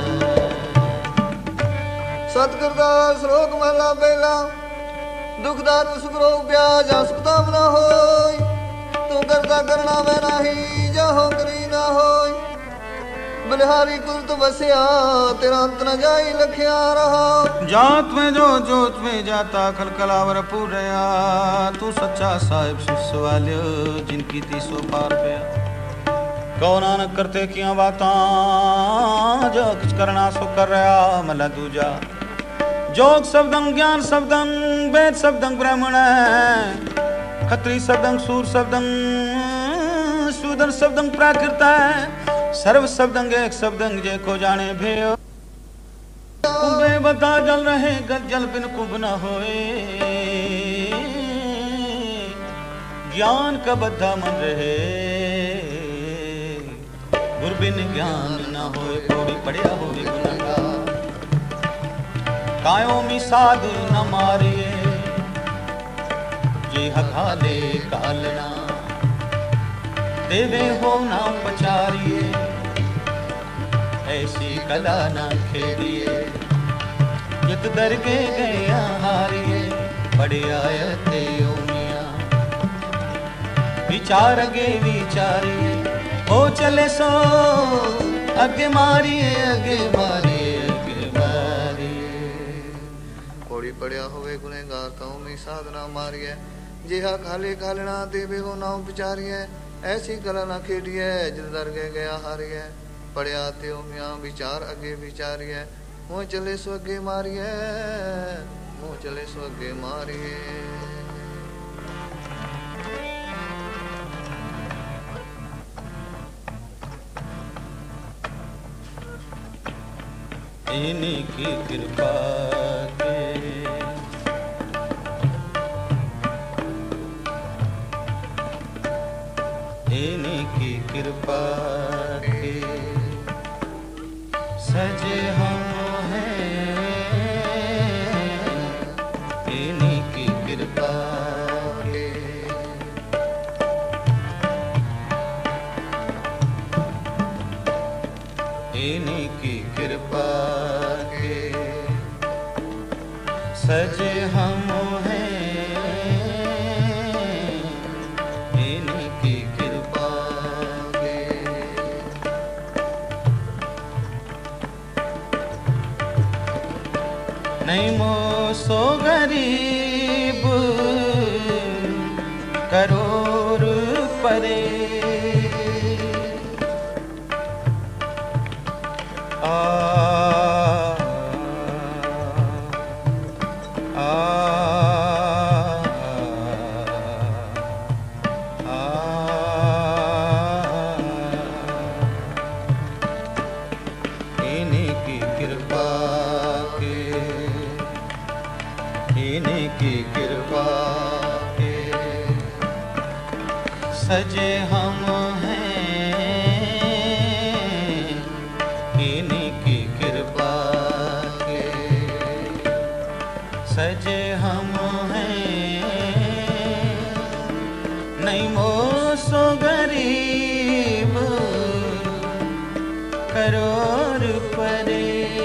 B: सतगुरदास श्लोक महला पहला। दुखदारु सुख रोग ब्याज अस्पताल न होय, तू करता करना मैं नाही, जहो करी ना होय। बलिहारी कुल तो बसिया, तेरा अंत न जाई लखिया रहा।
A: जात में जो जोत में जाता, खलकलावर पूरया। तू सच्चा साहिब शिष्य वाले, जिनकी तीसो पार पे। कौ नानक करते किया बातां, जो कुछ करना सो कर रहा मला दूजा। जोग शब्दं ज्ञान शब्दं वेद शब्दं ब्राह्मण, खत्री शब्दं सूर शब्दं शूद्र शब्दं प्राकृत है। सर्व शब्दं एक शब्दं जे को जाने भयो। कुंभे बता जल रहे जल बिन कुंभ न होए। ज्ञान का बद्धा मन रहे, गुर बिन ज्ञान न होए। पौड़ी पड़िया होवे गुनहगार, कायो मी साधु न मारिए। जे हकाले कालना, देवे हो ना पचारिए। ऐसी कला ना खेलिए, जित दरगे गया हारिए। बड़े आयते ओमिया, विचार अगे विचारिए। हो चले सो अगे मारिए, अगे मारिए, अगे मारिए।
B: कोड़ी पड़िया होवे गुनेगार, कहो मी साधना मारिए। जेहा खाले खालना, देवे हो ना विचारिए। ऐसी कला ना खेडिए, जित दरगे गया हारिए। पढ़िया त्यो मियाँ विचार अगे विचारिए। मुँह चले सो अगे मारिए, मुँह चले सो अगे मारिए।
A: इन्हीं की कृपा के, इन्हीं की कृपा के सजे हम हैं। इन्हीं की कृपा के इन्हीं की कृपा के सजे हम हैं। इन्हीं की कृपा के नहीं मोसो गरीब करोड़ परे। इन्हीं की कृपा के, इन्हीं की कृपा के सजे हम हैं। इन्हीं की कृपा के सजे हम हैं। नहीं मोसो गरीब करोड़ परे।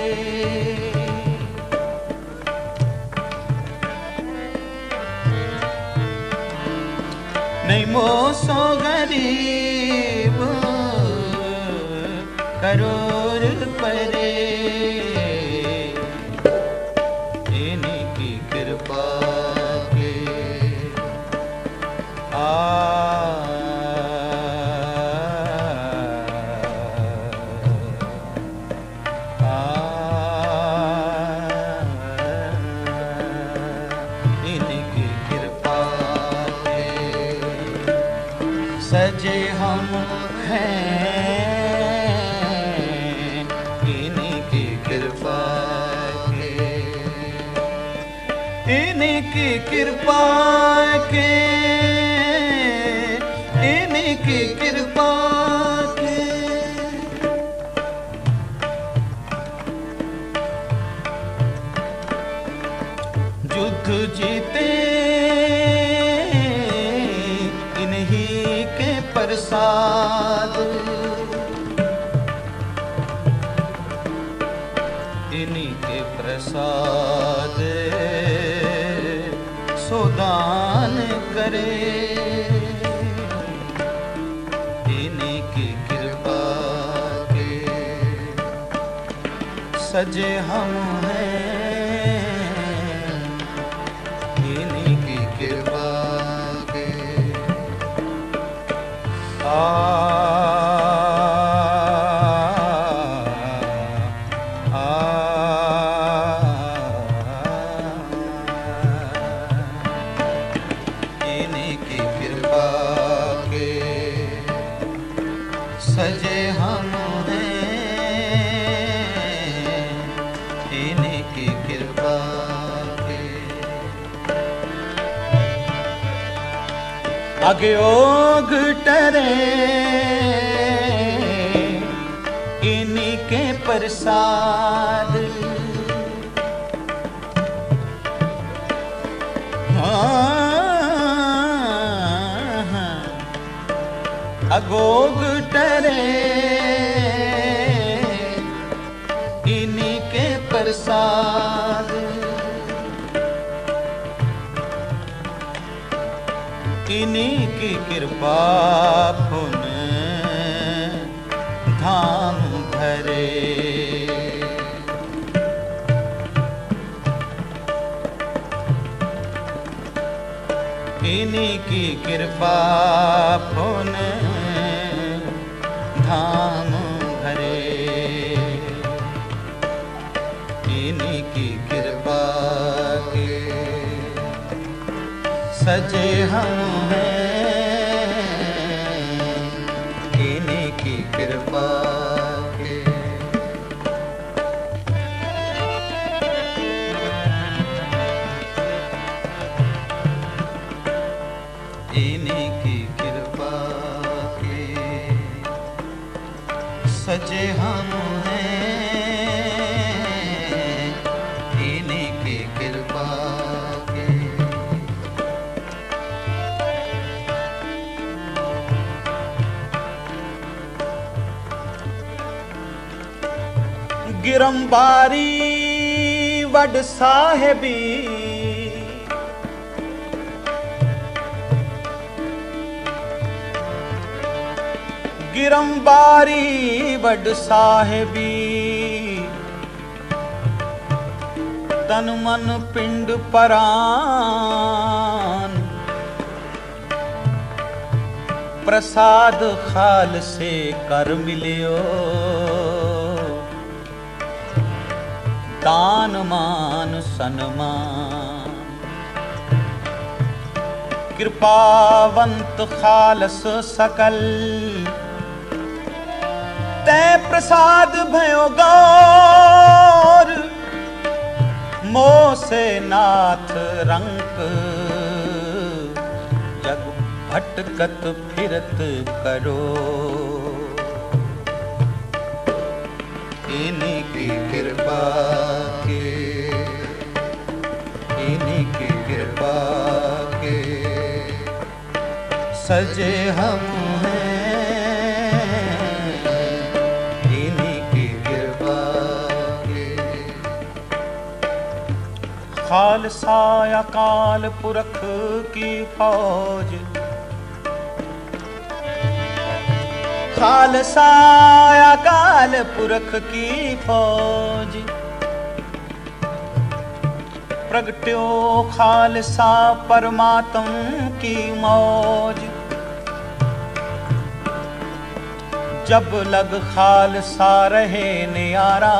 A: नहीं मोसो गरीब करोड़ परे। इन्हीं की कृपा के इन्हीं की कृपा के सजे की कृपा के, इन्हीं की कृपा के युद्ध जीते, इन्हीं के प्रसाद, इन्हीं के प्रसाद सोदान करे, इन्हीं की कृपा के सजे हम हैं, इन्हीं की कृपा के इन्हीं की कृपा के सजे हम हैं, इन्हीं की कृपा के अगयोग टरे, इन्हीं के प्रसाद, अगोग टरे, इन्हीं के प्रसाद, इन्हीं की कृपा पुन धाम भरे, इन्हीं की कृपा पुन धाम भरे, इन्हीं की कृपा के सजे हम हैं, इन्हीं की कृपा के इन्हीं की कृपा के सजे हम हैं, इन्हीं की कृपा के गिरंबारी वड साहेबी, गिरंबारी वड साहेबी, तन मन पिंड परान, प्रसाद खाल से कर मिलियो, दान मान सन्मान, कृपावंत खालस सकल, तै प्रसाद भयो गौर, मोह से नाथ रंक, जग भटकत फिरत करो, इन्हीं की कृपा के, इन्हीं की कृपा के सजे हम हैं, इन्हीं की कृपा के खालसा अकाल पुरख की फौज, खालसा अकाल पुरख की फौज, प्रगट्यो खालसा परमात्म की मौज, जब लग खालसा रहे न्यारा,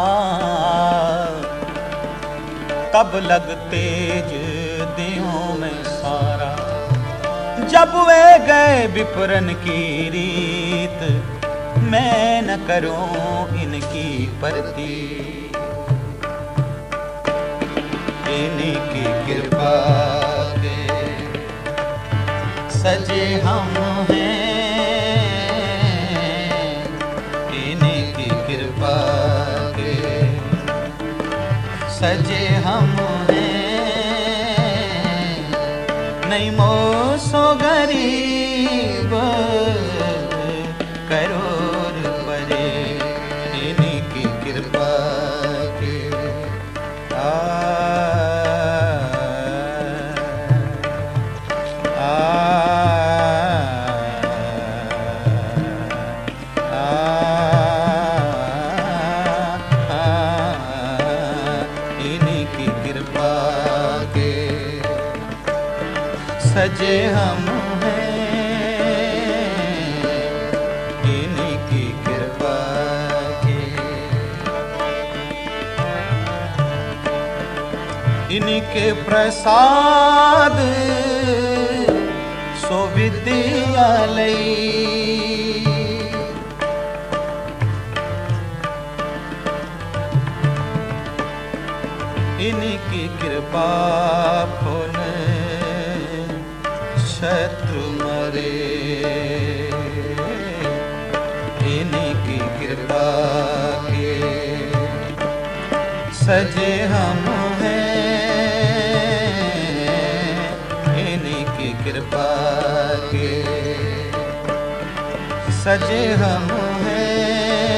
A: तब लग तेज दियों में सारा, जब वे गए विपरन की रीत, मैं न करूं इनकी परती, इन्हीं की कृपा के सजे हम हैं, इन्हीं की कृपा के सजे हम हैं। नहीं मोसो गरीब करोड़ परे, इन्हीं की कृपा के इन्हीं की कृपा के सजे हम हैं, इन्हीं की कृपा के इन्हीं के प्रसाद सो विद्यालय, इन्हीं की कृपा पुन शत्रु मरे, इन्हीं की कृपा के सजे हम हैं, इन्हीं की कृपा के सजे हम हैं।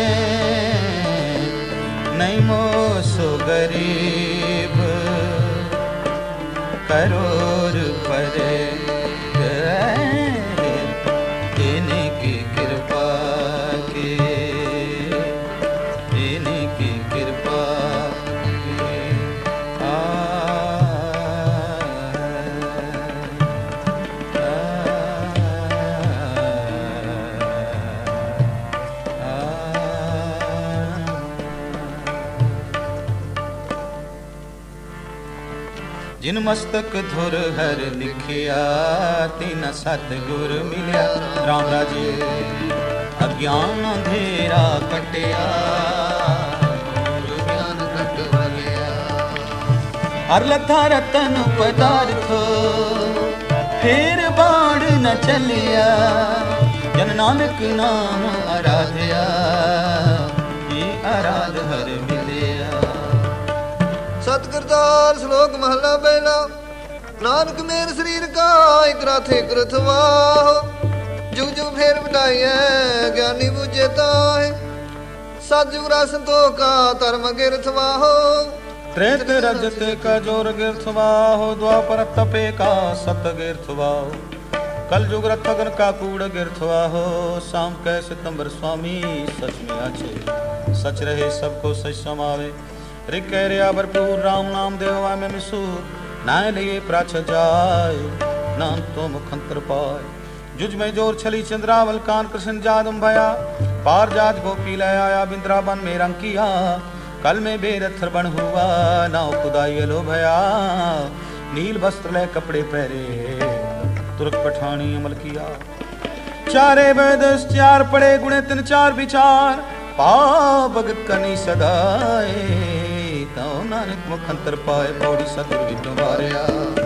A: नहीं मोसो गरीब करोड़ परे, इन्हीं की कृपा के इन्हीं की कृपा के जिन मस्तक धुर हर लिखिया, तीन सतगुर मिलिया राम राजे, अज्ञान अंधेरा कटिया, ज्ञान कट भलिया। हर लथा रतन पदार्थ फिर बाढ़ न चलिया, जन नानक नाम आराध्या, ये आराध हर मिलिया।
B: सत करतार श्लोक महला पहला। नानक मेर शरीर का एक राथे कृतवाह, जुग जुग फेर मिटाइए ज्ञानी बुझे ताहे, सतजुग संतोष का धर्म गिरथवाहो,
A: त्रेत रजत का जोर गिरथवाहो, द्वापर तपे का सत गिरथवाहो, कल जुग रथगन का कूड़ गिरथवाहो, शाम कै सितंबर स्वामी सच में आचे, सच रहे सबको सच समावे, ऋक रिया भरपूर राम नाम देवा में मिसू, नाय लिए प्राच जाय नाम तो मुखंतर पाय। जुज में जोर छली चंद्रावल कान कृष्ण जादम भया, पार जाज गोपी लय आया बिंद्रावन में रंकिया, कल में बेरथर बन हुआ नाव खुदाई लो भया, नील वस्त्र ले कपड़े पहरे तुर्क पठानी अमल किया, चारे वेद चार पड़े गुणे तिन चार विचार, पा भगत कनी सदाए, तो नानक मुखंतर पाए पौड़ी सतुर विटो वारिया,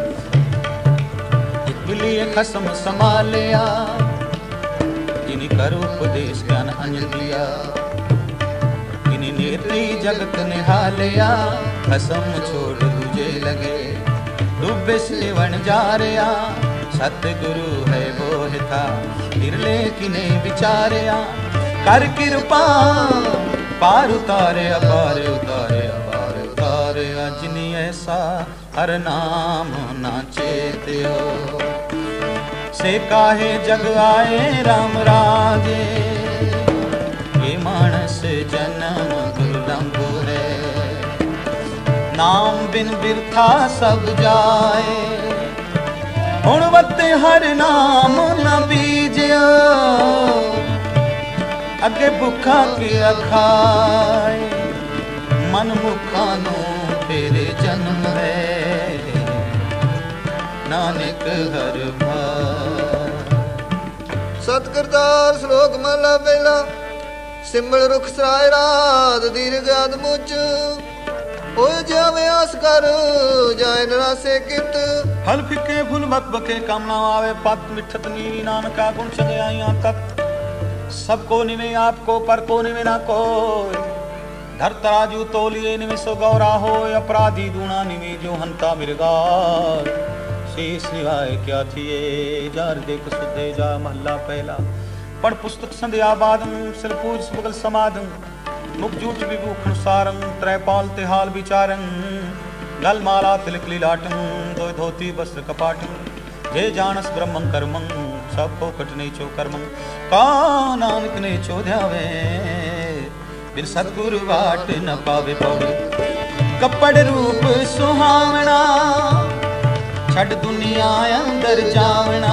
A: एक बिलिए खसम संभालिया, इन्हीं कर उपदेश ज्ञान अंजन दिया, इन्हीं नेत्री जगत निहालिया, खसम छोड़ दूजे लगे, डूबे सेवन जा रया, सतगुरु है वो हिता, तिरले किने विचारिया, कर कृपा पार उतारे अपार उतारे अपार उतारे, अजनी ऐसा हर नाम ना चेत्यो, से काहे जग आए राम राजे, ये मानस जन्म दुर्लभ है, नाम बिन बिरथा सब जाए, हुणवत हर नाम न बीजियो, अगे भुखा की अखाए, मन मुखा नो तेरे जन्म है, नानक हर भार।
B: सत करतार श्लोक महला पहला। सिमल रुख सराय रात दीर्घ अध मुच, ਹੋਏ ਜਾਵੇ ਆਸ ਕਰ ਜਾਏ ਨਰਾਸੇ ਕਿਤ
A: ਫਲ ਫਿੱਕੇ ਫੁੱਲ ਬਕ ਬਕੇ ਕੰਮ ਨਾ ਆਵੇ ਪਤ ਮਿੱਠਤ ਨੀਵੀ ਨਾਨਕਾ ਗੁਣ ਚੰਗਿਆਈਆਂ ਤਤ ਸਭ ਕੋ ਨਿਵੇਂ ਆਪ ਕੋ ਪਰ ਕੋ ਨਿਵੇਂ ਨਾ ਕੋਇ धर तराजू तोलिए निमि सो गौरा हो अपराधी दूना निमि जो हंता मिर्गार शीश निभाए क्या थिए जार देख सुधे जा महला पहला पढ़ पुस्तक संध्या बादम सिर पूज सुबगल समादम मुख जूट विभूखण सारंग त्रैपाल तिहाल विचारं गल माला तिलक लीलाटं दो धोती वस्त्र कपाटं जे जानस ब्रह्मं कर्मं सब को कटने चो कर्मं का नानक ने चो ध्यावे बिन सतगुरु वाट न पावे पौड़ी कपड़ रूप सुहावना छड़ दुनिया अंदर जावना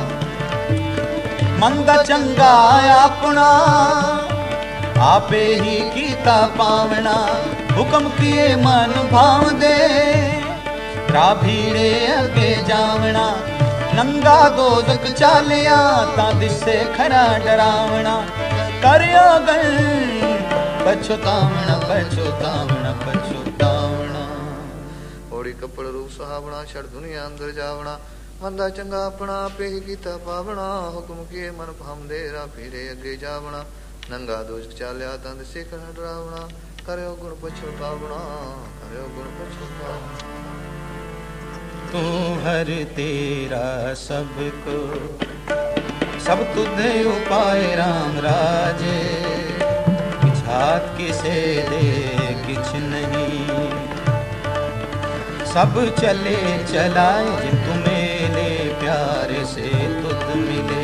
A: मंदा चंगा अपना आपे ही कीता पावना हुक्म किए मन भाव दे रा भीड़े अगे जावना नंगा दोजक चालिया ता दिसे खरा डरावना करियो गल पछतावना पछतावना पछतावना
B: होड़ी कपड़ रूप सुहावना छड़ दुनिया अंदर जावना मंदा चंगा अपना पे ही कीता पावना हुक्म किए मन भाम दे रा फिरे अगे जावना नंगा दोष चालिया तंद से कर डरावना करो गुण पछतावना करो गुण पछतावना
A: तू हर तेरा सबको सब तुझे उपाय राम राजे हाथ किसे दे किछ नहीं सब चले चलाए जिन तुम्हें ले प्यार से तुझ मिले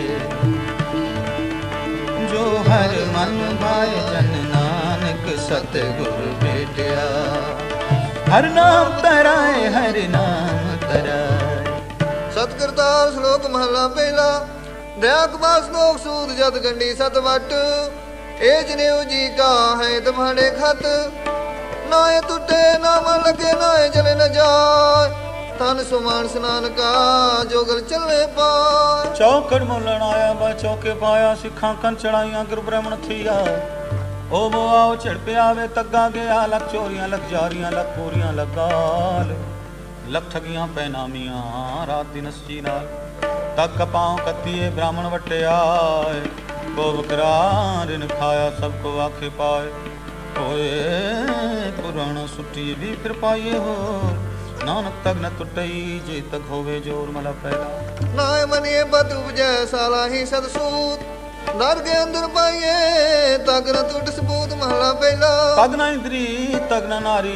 A: जो हर मन भाए जन नानक सतगुरु भेटिया हर नाम तराए हर नाम तराए
B: सत करतार श्लोक महला पहला दया कपास लोक सूद जत गंडी सत वट ए जनेऊ जी का है तुम्हारे खत नाए टूटे ना मन लगे नाए जले न जाए तन सुमान स्नान का जोगल चलने पाए
A: चौकड़ मोलन आया बा चौके पाया सिखा कन चढ़ाइया गुरु ब्राह्मण थिया ओ वो आओ चढ़ पे आवे तग्गा गया लख चोरियां लख जारियां लख पूरियां लख गाल लख ठगियां पैनामियां रात दिन सी नाल तक पांव कतिए ब्राह्मण वटे आए को बकरार इन खाया सबको आखे पाए होए पुराना सुटी भी फिर पाए हो नानक तक न टुटई जे तक होवे जोर मला पैदा
B: नाय मनिए बद उपजै साला ही सदसूत दर के अंदर पाइए तक न टूट सबूत महला पहला
A: तग न इंद्री तग न नारी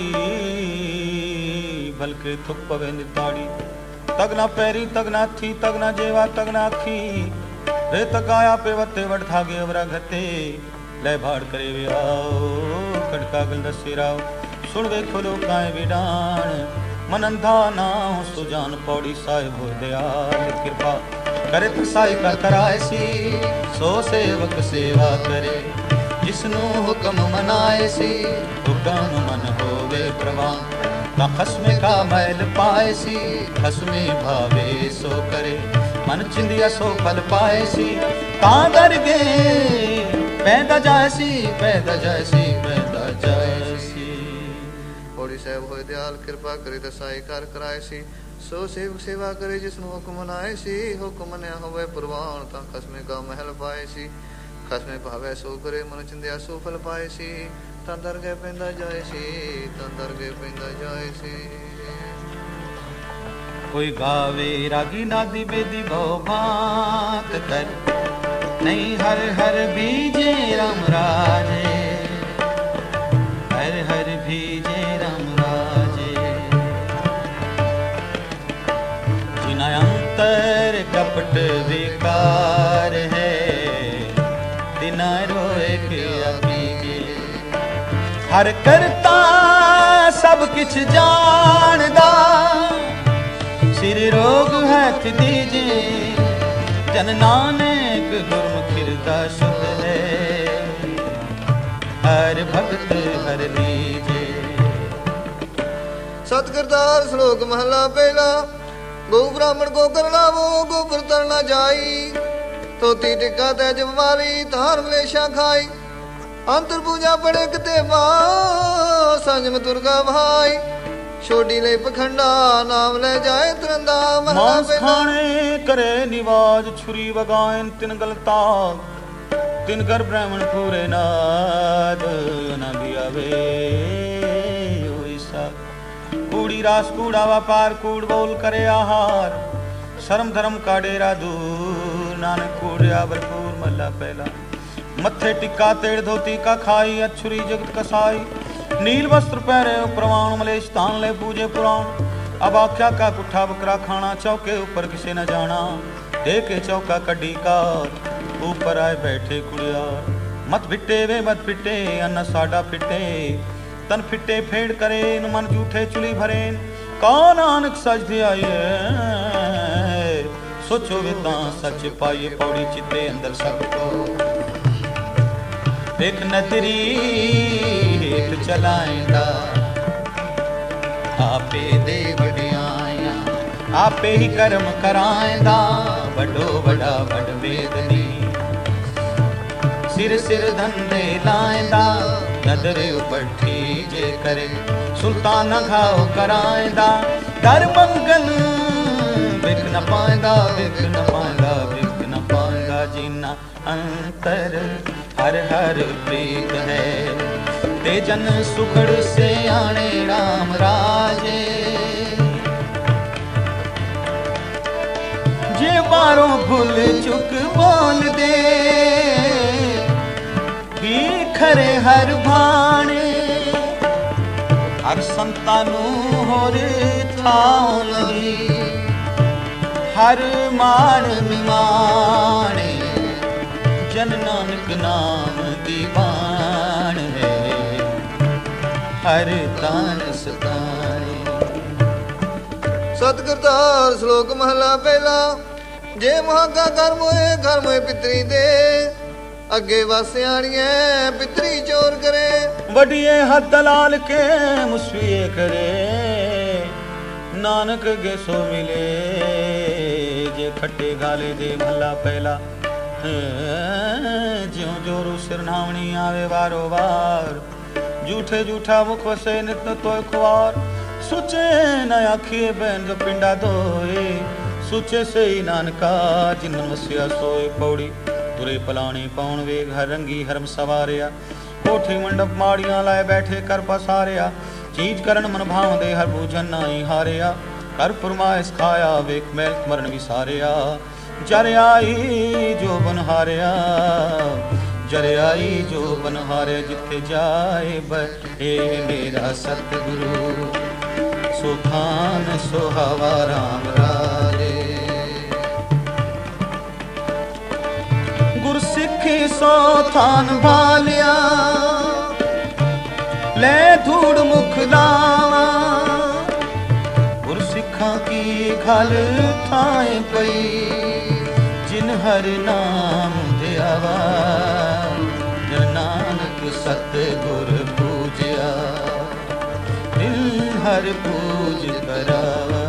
A: बल्कि थुक पवे निताड़ी तग न पैरी तग न थी तग न जेवा तग न आखी रे तकाया पे वते वट थागे अवरा घते ले भाड़ करे वे आओ खड़का गल दसे राव सुन वे खोलो काए विडान मन अंधा ना हो सुजान पौड़ी साहिब हो दयाल कृपा करे साई का कराए सी सो सेवक सेवा करे जिसनु हुक्म मनाए सी हुक्म मन होवे प्रवान ना खस्मे का मैल पाए सी खस्मे भावे सो करे मन चिंदिया सो फल पाए सी तां दर गए पैदा जायसी पैदा जायसी पैदा जायसी
B: होड़ी साहिब होए दयाल कृपा करे दसाई कर कराए सी सो सेवक सेवा करे जिसनु हुक्म मनाए सी हुक्म मन्या होवे प्रवान तां खस्मे का महल पाए सी खस्मे भावे सो करे मन चिंदिया सो फल पाए सी तां दर गए पैदा जायसी तां दर गए पैदा जायसी
A: कोई गावे रागी नादी बेदी भव भात कर नहीं हर हर बीजे राम राजे हर हर बीजे राम राजे जिना अंतर कपट विकार है तिना रोए के अकीजे हर करता सब किछ जानदा सिर रोग हाथ दीजे जन नानक गुरमुख हृदय शुद्ध है हर भक्त हर लीजे
B: सत करतार श्लोक महला पहला गौ ब्राह्मण को करना वो गोबर तरना जाई तोती टिक्का तैज मारी धार मलेशा खाई अंतर पूजा पड़े किते मां ਜਿਮ ਦੁਰਗਾ ਭਾਈ ਛੋਟੀ ਲਈ ਪਖੰਡਾ ਨਾਮ ਲੈ ਜਾਏ ਤਰੰਦਾ
A: ਮਾਸ ਖਾਣੇ ਕਰੇ ਨਿਵਾਜ ਛੁਰੀ ਵਗਾਇਨ ਤਿਨ ਗਲਤਾ ਤਿਨ ਕਰ ਬ੍ਰਾਹਮਣ ਪੂਰੇ ਨਾਦ ਨਾ ਦਿਆਵੇ ਹੋਈ ਸਾ ਕੂੜੀ ਰਾਸ ਕੂੜਾ ਵਪਾਰ ਕੂੜ ਬੋਲ ਕਰੇ ਆਹਾਰ ਸ਼ਰਮ ਧਰਮ ਕਾ ਡੇਰਾ ਦੂਰ ਨਾਨਕ ਕੂੜਿਆ ਭਰਪੂਰ ਮੱਲਾ ਪਹਿਲਾ मत्थे टिक्का तेड़ धोती का खाई अछुरी जगत कसाई नील वस्त्र पहरे प्रवाण मलेश तान ले पूजे पुराण अब आख्या का कुठा बकरा खाना चौके ऊपर किसे न जाना देखे चौका कड्डी कार ऊपर आए बैठे कुड़ियार मत फिटे वे मत फिटे अन्न साडा फिटे तन फिटे फेड़ करे न मन जूठे चुली भरे कौन नानक सच धियाए सोचो वे तां सच पाइए पौड़ी चित्ते अंदर सबको एक नजरी हेठ चलाएंदा आपे दे वडियाया आपे ही कर्म कराएंदा वडो वडा वड वेदनी सिर सिर धंधे लाएंदा नदर उपठी जे करे सुल्तान घाव कराएंदा दर मंगल विक न पाएंदा विक न पाएंदा विक न पाएंदा जीना अंतर हर हर प्रीत है ते जन सुखड़ से आने राम राजे जे बारों भूल चुक बोल दे भी खरे हर भाने हर संतानू होर थाओ लगी हर मान निमाने जन नानक नाम दीवान है हर तान सताने
B: सत करतार श्लोक महला पहला जे महागा घर मोए पितरी दे अगे वासियाणिए पितरी चोर करे
A: वडिए हद दलाल के मुसविए करे नानक गे सो मिले जे खट्टे गाले दे महला पहला ज्यों जोरू सिरनावणी आवे वारो वार झूठे झूठा मुख वसे नित तोय खुआर सुचे न आखिए बैन जो पिंडा धोए सुचे से ही नानका जिनन वसिया सोए पौड़ी तुरे पलाणी पाउण वेग हर रंगी हरम सवारिया कोठी मंडप माड़ियां लाए बैठे कर पसारिया चीज करण मन भाव दे हर पूजन नाई हारिया हर पुरमाइस खाया वेख मैल मरण विसारिया जर आई जो बनहारिया जर आई जो बनहारे जिथे जाए बे मेरा सतगुरु सुखान सुहावा राम राजे गुर सिखी सो थान भालिया ले धूड़ मुख लावा गुर सिखा की घल ठाए पई जिन हर नाम ध्यावा जन नानक सतगुर पूजया दिल हर पूज करावा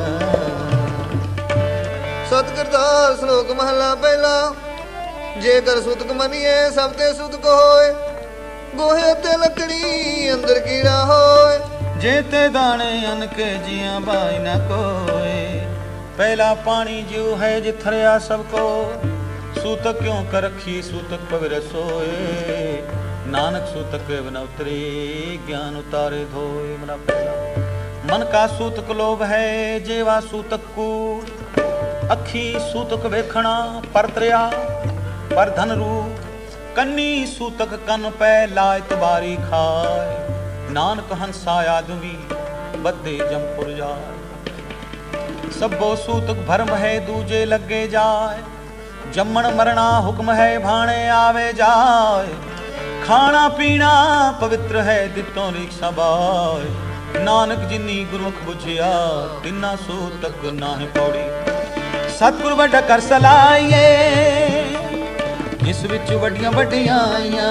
B: सत करतार श्लोक महला पहला जेकर सुतक मनिए सब ते सुतक होए गोहे ते लकड़ी अंदर कीड़ा होए
A: जेते दाने अन के जिया बाई न कोए पहला पानी जीव है जिथरिया सबको सूतक क्यों कर रखी सूतक पविर सोए नानक सूतक बिन उतरे ज्ञान उतारे धोए मना पहला मन का सूतक लोभ है जेवा सूतक कूड़ अखी सूतक वेखना परतरिया पर धन रूप कन्नी सूतक कन पै लायत बारी खाए नानक हंसा आदमी बदे जमपुर जाए सबो सूतक भरम है दूजे लगे जाए जम्मण मरना हुक्म है भाणे आवे जाए खाना पीना पवित्र है दितों रिक्शा बाय नानक जिन्नी गुरमुख बुझिया तिन्ना सूतक नाहि पौड़ी सतगुर वड्डा कर सलाइए जिस विच वड्डियां वड्डियां आईयां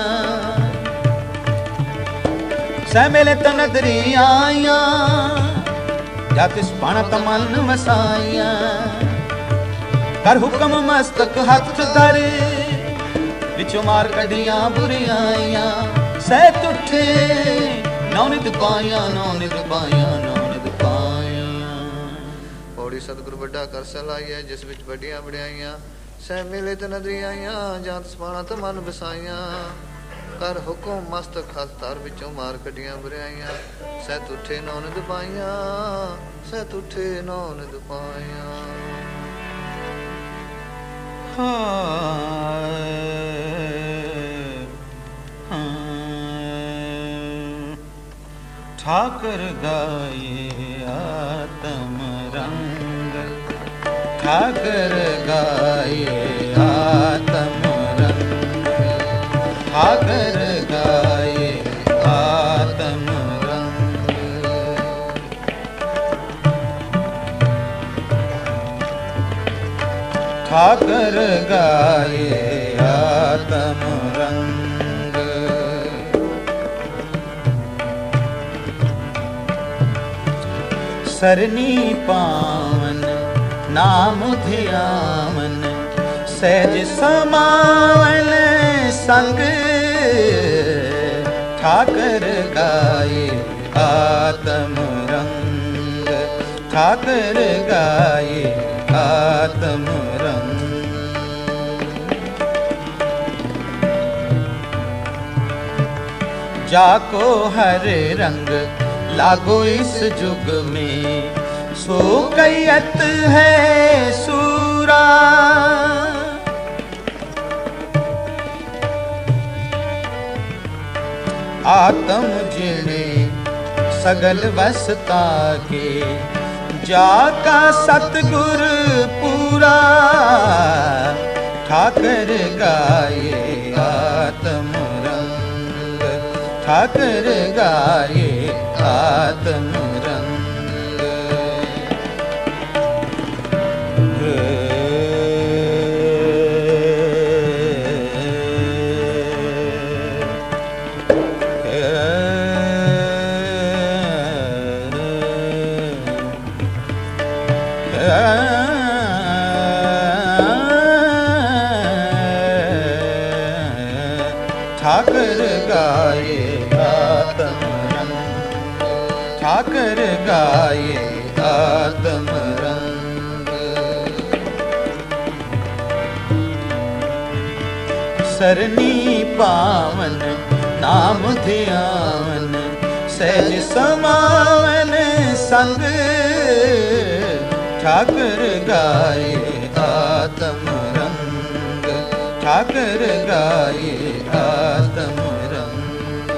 A: सह मेले तनदरी आईयां जातिस पाणत मन मसाइया कर हुक्म मस्तक हथ धरे विचों मार कढ़ियां बुरियाइयां सह तुठे ਨੌ ਨਿਤ ਪਾਈਆਂ, ਨੌ ਨਿਤ ਪਾਈਆਂ, ਨੌ ਨਿਤ ਪਾਈਆਂ।
B: ਪੌੜੀ ਸਤਿਗੁਰੂ ਵੱਡਾ ਕਰ ਸਲਾਈਐ, ਜਿਸ ਵਿੱਚ ਵੱਡੀਆਂ ਵਡਿਆਈਆਂ ਸਹਿ ਮਿਲੇ ਤੇ ਨਦਰੀ ਆਈਆਂ, ਜਾਂਤ ਸਮਾਣਾ ਤੇ ਮਨ ਵਸਾਈਆਂ। ਕਰ ਹੁਕਮ ਮਸਤਕ ਹੱਥ ਧਰ ਵਿੱਚੋਂ ਮਾਰ ਕੱਢੀਆਂ ਬੁਰਾਈਆਂ, ਸਹਿ ਤੁਠੇ ਨੌ ਨਿਤ ਪਾਈਆਂ, ਸਹਿ ਤੁਠੇ ਨੌ ਨਿਤ ਪਾਈਆਂ।
A: ठाकर गाये आत्म रंग, ठाकर गाये आत्म रंग, ठाकर गाये आत्म रंग। ठाकर गाये आत्म रंग। सरनी पावन नाम ध्यावन, सहज समावन संग। ठाकर गाये आत्म रंग, ठाकर गाये आत्म रंग। जाको हर रंग लागो इस जुग में, सो कैयत है सूरा। आत्म जिणे सगल वसता के, जाका सतगुर पूरा। ठाकर गाये आत्म रंग, ठाकर गाये आत्म रंग। ठाकर गाये आत्म रंग, ठाकर गाये आत्म रंग। सरनी पावन नाम ध्यावन, सहज समावन संग। ठाकर गाये आत्म रंग, ठाकर गाये आत्म रंग।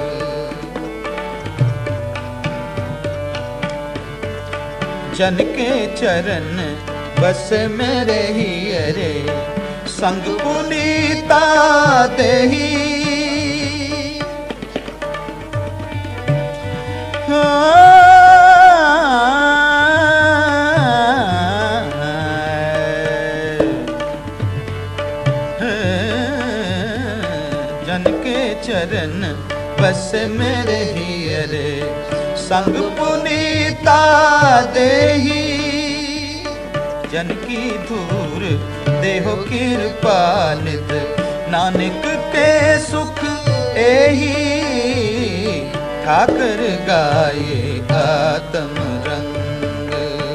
A: जन के चरण बस मेरे ही अरे, संग पुनीता देही। जन के चरण बस मेरे ही अरे, संग पुनीता देही। जन की धूर देहो कृपानित, नानक के सुख एही। ठाकर गाये आत्म रंग,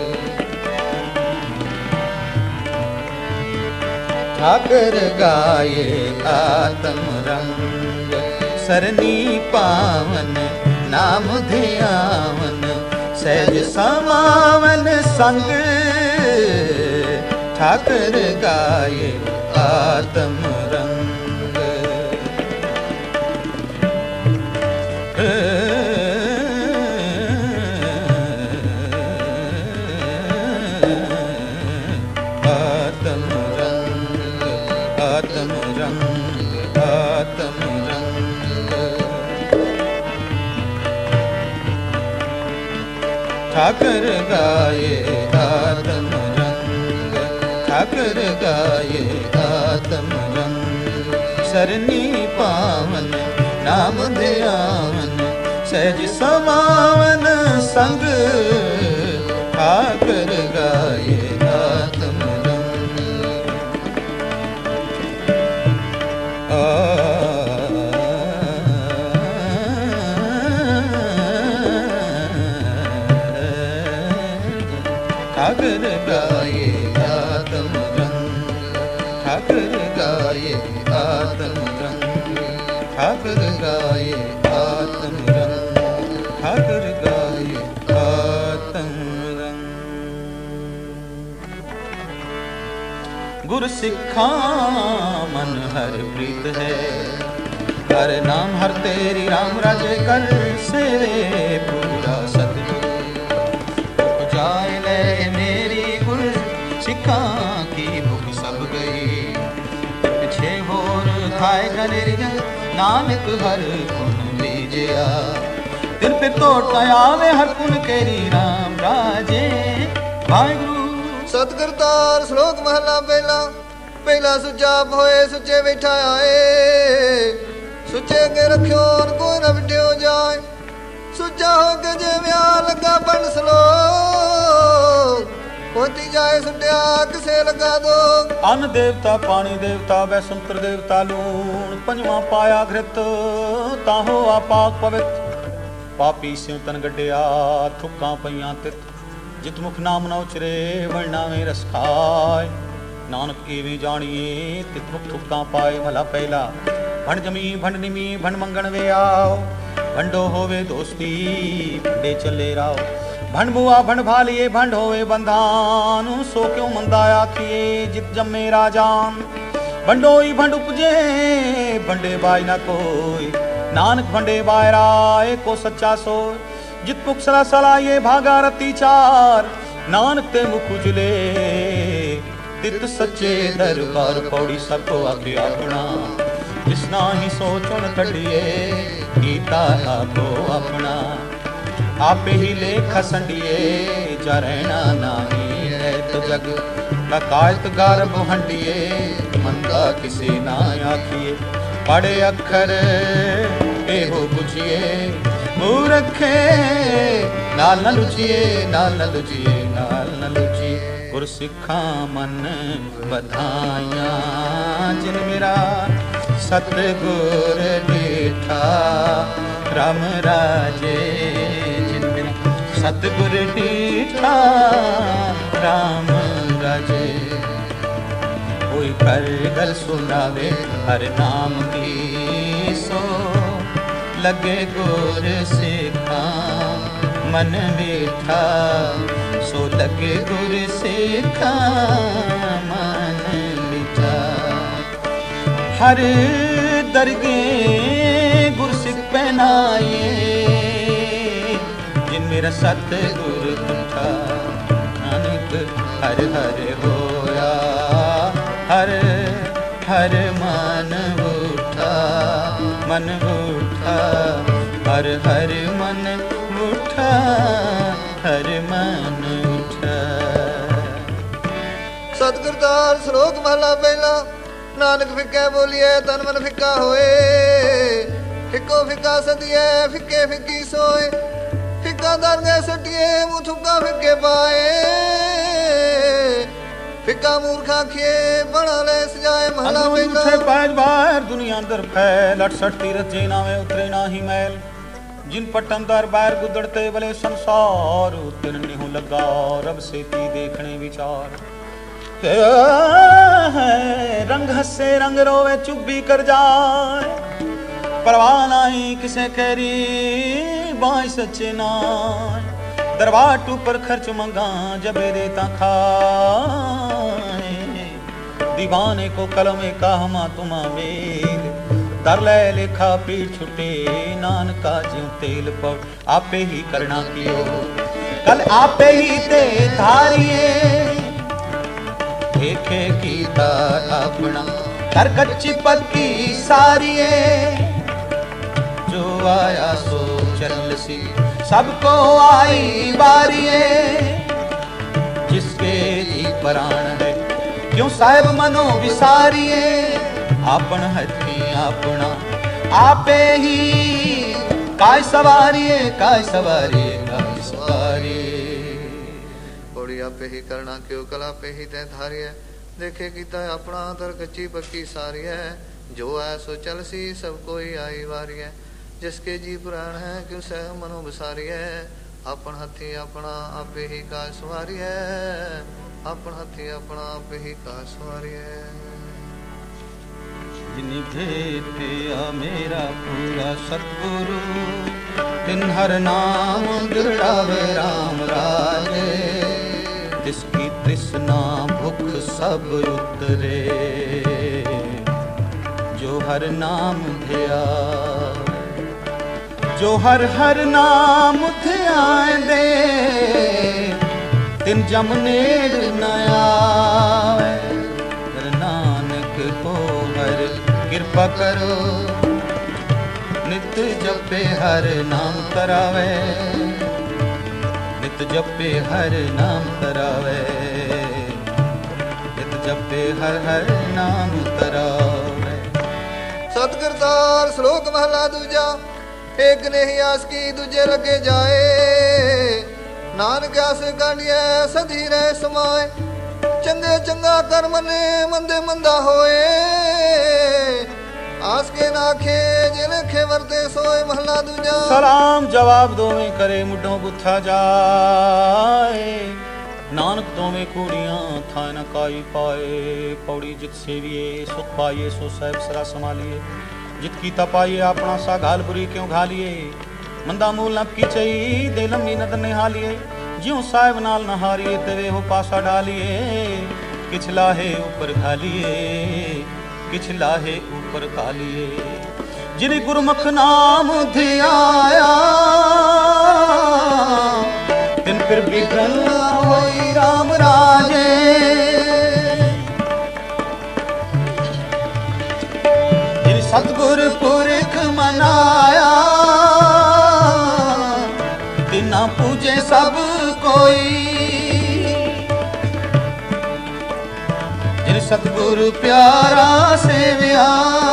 A: ठाकर गाये आत्म रंग। सरनी पावन नाम ध्यावन, सहज समावन संग। ठाकर गाये आत्म रंग। आत्म रंग, आत्म रंग, आत्म रंग। ठाकर गाये आत्म रंग, ठाकर गाये आत्म रंग। सरनी पावन नाम ध्यावन, सहज समावन संग। ठाकर गाये आत्म रंग। ठाकुर गाये आत्म रंग, ठाकुर गाये आत्म रंग, ठाकुर गाये आत्म रंग, ठाकुर गाये आत्म रंग। गुर सिखा मन हर प्रीत है, हर नाम हर तेरी राम राजे कर सेवे पूरा सतगुरु जाए ले मेरी गुर सिखा की भुख सब गई, पिछे होर खाए गनेरिया नानक हर गुण बीजिया, तिन पे तोड़ आवे हर गुण केरी राम राजे वाहिगुरु।
B: सत करतार श्लोक महला पहला, पहला सुचा होए सुचे बैठा आए, सुचे अगे रखियो कोई न बिटियो जाए, सुचा हो के जे व्याह लगा बन सलो, होती जाए सुटिया किसे लगा दो।
A: अन्न देवता पानी देवता वैसंतर देवता लूण, पंजवा पाया घृत ताहो आपाक पवित्र, पापी स्यों तन गड्डिया थुक्कां पईयां तित, जित मुख नाम न उचरे वरना में रस खाए, नानक एवें जानिए तित मुख थुक्कां पाए। भला पहला भंड जमी भंड निमी भंड मंगण वे आओ, भंडो होवे दोस्ती भंडे चले राव, भंड बुआ भंड भालिए भंड होवे बंधान, सो क्यों मंदा आखिए जित जम्मे राजान, भंडोई भंड उपजे भंडे बाई ना कोई, नानक भंडे बायरा को सच्चा सोय, जित मुख सला सला ये भागा रती चार, नानक ते मुख उजले तित सच्चे दरबार पौड़ी सबको आगे अपना, जिसना ही सोचुन कटिए कीता आपो अपना, आपे ही लेखा संडिए जा रहना नाही है तो जग, कायत गर्भ हंडिए मंदा किसे ना आखिए, पढ़े अखर एहो बुझिए मूर्खे नाल न लुचिए, नाल न लुचिए, नाल न लुचिए। गुर सिखा मन बधाइया जिन मेरा सतगुर डीठा, राम राजे जिन मेरा सतगुर डीठा, राम राजे। कोई कर गल सुनावे हर नाम की, सो लगे गुर सिखा मन मीठा, सो लगे गुर सिखा मन मीठा। हर दरगे गुर सिख पहनाए, जिन मेरा सतगुर तुठा, नानक हर हर होया, हर हर मन उठा, मन उठा, हर हर मन उठा, हर मन उठा।
B: सत करतार श्लोक महला पहला, नानक फिक्के बोलिए तन मन फिक्का होए, फिक्को फिक्का सदिए फिक्के फिक्की सोए, फिक्का दर गए सटिए मुँह थुक्का फिक्के पाए, फिक्का मूर्खा खिए बना ले सजाए महला पहला।
A: पैज बाहर दुनिया अंदर फैल, 68 तीरथ जे नावे उतरे ना ही मैल, जिन पटन दर बाहर गुदड़ते बले संसार, तिन निहु लगा रब से ती देखने विचार, रंग हसे रंग रोवे चुप्पी कर जाए, परवाह नहीं किसे करी बाई सच्चे नाय, दरबार टू पर खर्च मंगा जबे देता खाए, दीवाने को कलमे कहमा तुमा मेल, दर ले लेखा पीठ छुटे नानका ज्यों तेल पौ, आपे ही करना कियो कल आपे ही ते धारिए, देखे कीता अपना कर कच्ची पक्की सारिए, जो आया सो चल सी सबको आई बारिए, जिसके जी प्राण है क्यों साहिब मनो विसारिए, आपन हथी अपना आपे ही काय सवारिए, काय सवारिए, काय सवारिए।
B: पौड़ी आपे ही करना क्यों कला पे ही तै धारिए, देखे कीता अपना तर कच्ची पक्की सारी है, जो है सो चल सी सब कोई आई वारी है, जिसके जी प्राण है क्यों सह मनो बसारी है, ਆਪਣ ਹੱਥੀ ਆਪਣਾ ਆਪੇ ਹੀ ਕਾ ਸਵਾਰੀਐ ਆਪਣ ਹੱਥੀ ਆਪਣਾ ਆਪੇ ਹੀ ਕਾ ਸਵਾਰੀਐ
A: ਜਿਨੀ ਭੇਟਿਆ ਮੇਰਾ ਪੂਰਾ ਸਤਿਗੁਰੂ ਤਿਨ ਹਰ ਨਾਮ ਗਿਰੜਾਵੇ ਰਾਮ ਰਾਜੇ ਤਿਸ ਕੀ ਤ੍ਰਿਸ਼ਨਾ ਭੁਖ ਸਭ ਉਤਰੇ ਜੋ ਹਰ ਨਾਮ ਧਿਆਵੇ ਜੋ ਹਰ ਹਰ ਨਾਮ ਧਿਆਂਦੇ ਤਿਨ ਜਮ ਨੇੜ ਨ ਆਵੇ ਨਾਨਕ ਕੋ ਹਰ ਕਿਰਪਾ ਕਰੋ ਨਿਤ ਜਪੇ ਹਰ ਨਾਮ ਤਰਾਵੇ ਨਿਤ ਜਪੇ ਹਰ ਨਾਮ ਤਰਾਵੇ ਨਿਤ ਜਪੇ ਹਰ ਹਰ ਨਾਮ ਤਰਾਵੇ।
B: ਸਤਿ ਕਰਤਾਰ ਸ਼ਲੋਕ ਮਹਲਾ ਦੂਜਾ। ਇੱਕ ਨਹੀਂ ਆਸ ਕੀ ਦੂਜੇ ਲੱਗੇ ਜਾਏ ਨਾਨਕ ਆਸ ਗਾਂਢੀਐ ਸਦੀ ਰਹਿ ਸਮਾਏ ਚੰਗੇ ਚੰਗਾ ਕਰਮ ਨੇ ਮੰਦੇ ਮੰਦਾ ਹੋਏ ਆਸ ਕੇ ਨਾਖੇ ਜੇ ਲਖੇ ਵਰਤੇ ਸੋਏ ਮਹਲਾ ਦੂਜਾ।
A: ਸਲਾਮ ਜਵਾਬ ਦੋਵੇਂ ਕਰੇ ਮੁੱਢੋਂ ਗੁੱਥਾ ਜਾਏ ਨਾਨਕ ਦੋਵੇਂ ਕੂੜੀਆਂ ਥਾਂ ਨ ਕਾਈ ਪਾਏ ਪੌੜੀ ਜਿਤ ਸੇਵੀਏ ਸੁਖ ਪਾਈਏ ਸੋ ਸਾਹਿਬ ਸਦਾ ਸੰਭਾਲੀਏ ਜਿਤ ਕੀਤਾ ਪਾਈਏ ਆਪਣਾ ਸਾ ਘਾਲ ਬੁਰੀ ਕਿਉਂ ਘਾਲੀਏ ਮੰਦਾ ਮੂਲ ਨ ਕੀਚਈ ਦੇ ਲੰਮੀ ਨਦਰ ਨਿਹਾਲੀਏ ਜਿਉ ਸਾਹਿਬ ਨਾਲ ਨਹਾਰੀਏ ਤਵੇ ਹੋ ਪਾਸਾ ਡਾਲੀਏ ਕਿਛ ਲਾਹੇ ਉੱਪਰ ਘਾਲੀਏ ਕਿਛ ਲਾਹੇ ਉੱਪਰ ਘਾਲੀਏ ਜਿਨੀ ਗੁਰਮੁਖ ਨਾਮ ਧਿਆਇਆ ਤਿਨ ਫਿਰ ਬਿਗਨ ਹੋਈ ਰਾਮ ਰਾਜੇ ਜਿਨ ਸਤਿਗੁਰ ਪੁਰਖ ਮਨਾਇਆ ਤਿਨਾ ਪੂਜੇ ਸਭ ਕੋਈ ਜਿਨ ਸਤਿਗੁਰ ਪਿਆਰਾ ਸੇਵਿਆ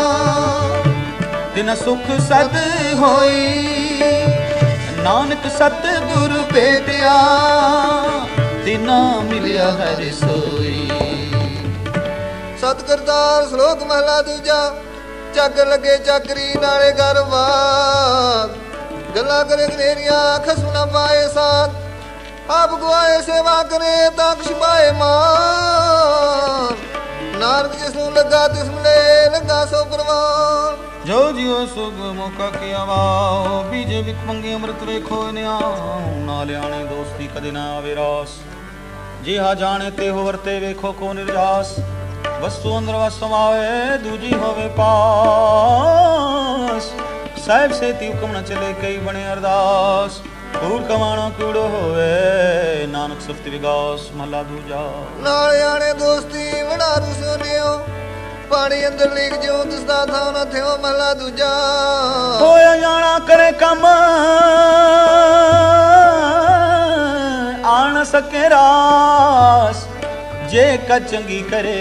A: ਤਿਨ ਸੁਖ ਸਦ ਹੋਈ ਨਾਨਕ ਸਤਿਗੁਰ ਭੇਟਿਆ ਤਿਨਾ ਮਿਲਿਆ ਹਰਿ ਸੋਈ।
B: ਸਤਿ ਕਰਤਾਰ ਸ਼ਲੋਕ ਮਹਲਾ ਦੂਜਾ। ਚੱਕ ਲੱਗੇ ਚੱਕਰੀ ਨਾਲੇ ਗਰਵਾਦ ਗੱਲਾਂ ਕਰੇ ਗਨੇਰੀਆਂ ਖਸਮ ਨਾ ਪਾਏ ਸਾਥ ਆਪ ਗਵਾਏ ਸੇਵਾ ਕਰੇ ਤਾਂ ਕੁਛ ਪਾਏ ਮਾਨ ਨਾਨਕ ਜਿਸ ਨੂੰ ਲੱਗਾ ਤਿਸ ਮਿਲੇ ਲੱਗਾ ਸੋ ਪ੍ਰਵਾਨ।
A: ਜੋ ਜਿਉ ਸੁਗ ਮੌਕਾ ਕੀ ਆਵਾਓ ਬੀਜੇ ਵਿਕ ਮੰਗੇ ਅੰਮ੍ਰਿਤ ਵੇਖੋ ਨਿਆਉ ਨਾ ਲਿਆਣੇ ਦੋਸਤੀ ਕਦੇ ਨਾ ਆਵੇ ਰਾਸ ਜਿਹਾ ਜਾਣੇ ਤੇ ਹੋ ਵਰਤੇ ਵੇਖੋ ਕੋ ਨਿਰਜਾਸ ਵਸਤੂ ਅੰਦਰ ਵਸ ਸਮਾਵੇ ਦੂਜੀ ਹੋਵੇ ਪਾਸ ਸਾਹਿਬ ਸੇਤੀ ਹੁਕਮ ਨ ਚਲੇ ਕਈ ਬਣੇ ਅਰਦਾਸ ਕੂੜ ਕਮਾਣਾ ਕੂੜੋ ਹੋਵੇ ਨਾਨਕ ਸੁਫਤ ਵਿਗਾਸ ਮਹਲਾ ਦੂਜਾ।
B: ਨਾਲ ਆਣੇ ਦੋਸਤੀ ਬਣਾ ਰੁਸੋਨਿਓ ਪਾਣੀ ਅੰਦਰ ਲੀਕ ਜਿਉ ਦਿਸਦਾ ਥਾਂ ਨਾ ਥਿਓ ਮਹਲਾ ਦੂਜਾ।
A: ਹੋਇਆ ਜਾਣਾ ਕਰੇ ਕੰਮ ਆਣ ਸਕੇ ਰਾਸ ਜੇ ਕ ਚੰਗੀ ਕਰੇ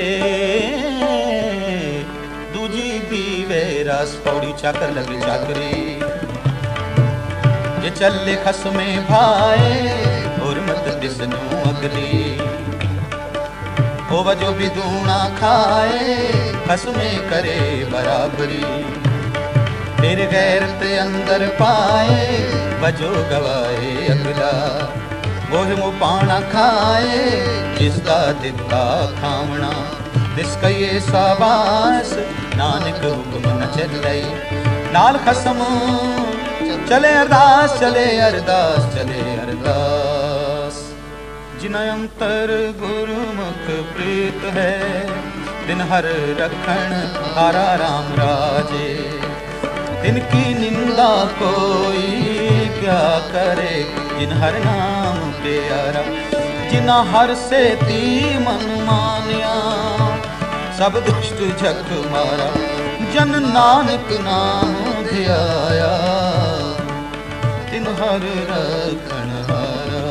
A: ਦੂਜੀ ਦੀਵੇ ਰਸ ਪੌੜੀ ਚੱਕਰ ਲਗੇ ਚੱਕਰੀ ਜੇ ਚੱਲੇ ਖਸਮੇ ਭਾਏ ਹੁਰਮਤ ਦਿਸ ਨੂੰ ਅਗਲੀ ਉਹ ਵਜੋ ਵੀ ਦੂਣਾ ਖਾਏ ਖਸਮੇ ਕਰੇ ਬਰਾਬਰੀ ਫਿਰ ਗੈਰਤ ਅੰਦਰ ਪਾਏ ਵਜੋ ਗਵਾਏ ਅਗਲਾ ਉਹ ਮੋ ਪਾਣਾ ਖਾਏ ਜਿਸ ਦਾ ਦਿੱਤਾ ਖਾਵਣਾ ਦਿਸ ਕਈਏ ਸਾਬਾਸ ਨਾਨਕ ਹੁਕਮ ਨ ਚੱਲਈ ਨਾਲ ਖਸਮ ਚਲੇ ਅਰਦਾਸ ਚਲੇ ਅਰਦਾਸ ਚਲੇ ਅਰਦਾਸ ਜਿਨਾ ਅੰਤਰ ਗੁਰਮੁਖ ਪ੍ਰੀਤ ਹੈ ਦਿਨ ਹਰ ਰਖਣ ਹਾਰਾ ਰਾਮ ਰਾਜੇ ਤਿਨ ਕੀ ਨਿੰਦਾ ਕੋਈ ਕਿਆ ਕਰੇ ਜਿਨ ਹਰ ਨਾਮ ਪਿਆਰਾ ਜਿਨਾ ਹਰ ਸੇਤੀ ਮਨ ਮਾਨਿਆ ਸਭ ਦੁਸ਼ਟ ਜਗ ਮਾਰਾ ਜਨ ਨਾਨਕ ਨਾਮ ਧਿਆਇਆ ਤਿਨ ਹਰ ਰਖਣ ਹਾਰਾ।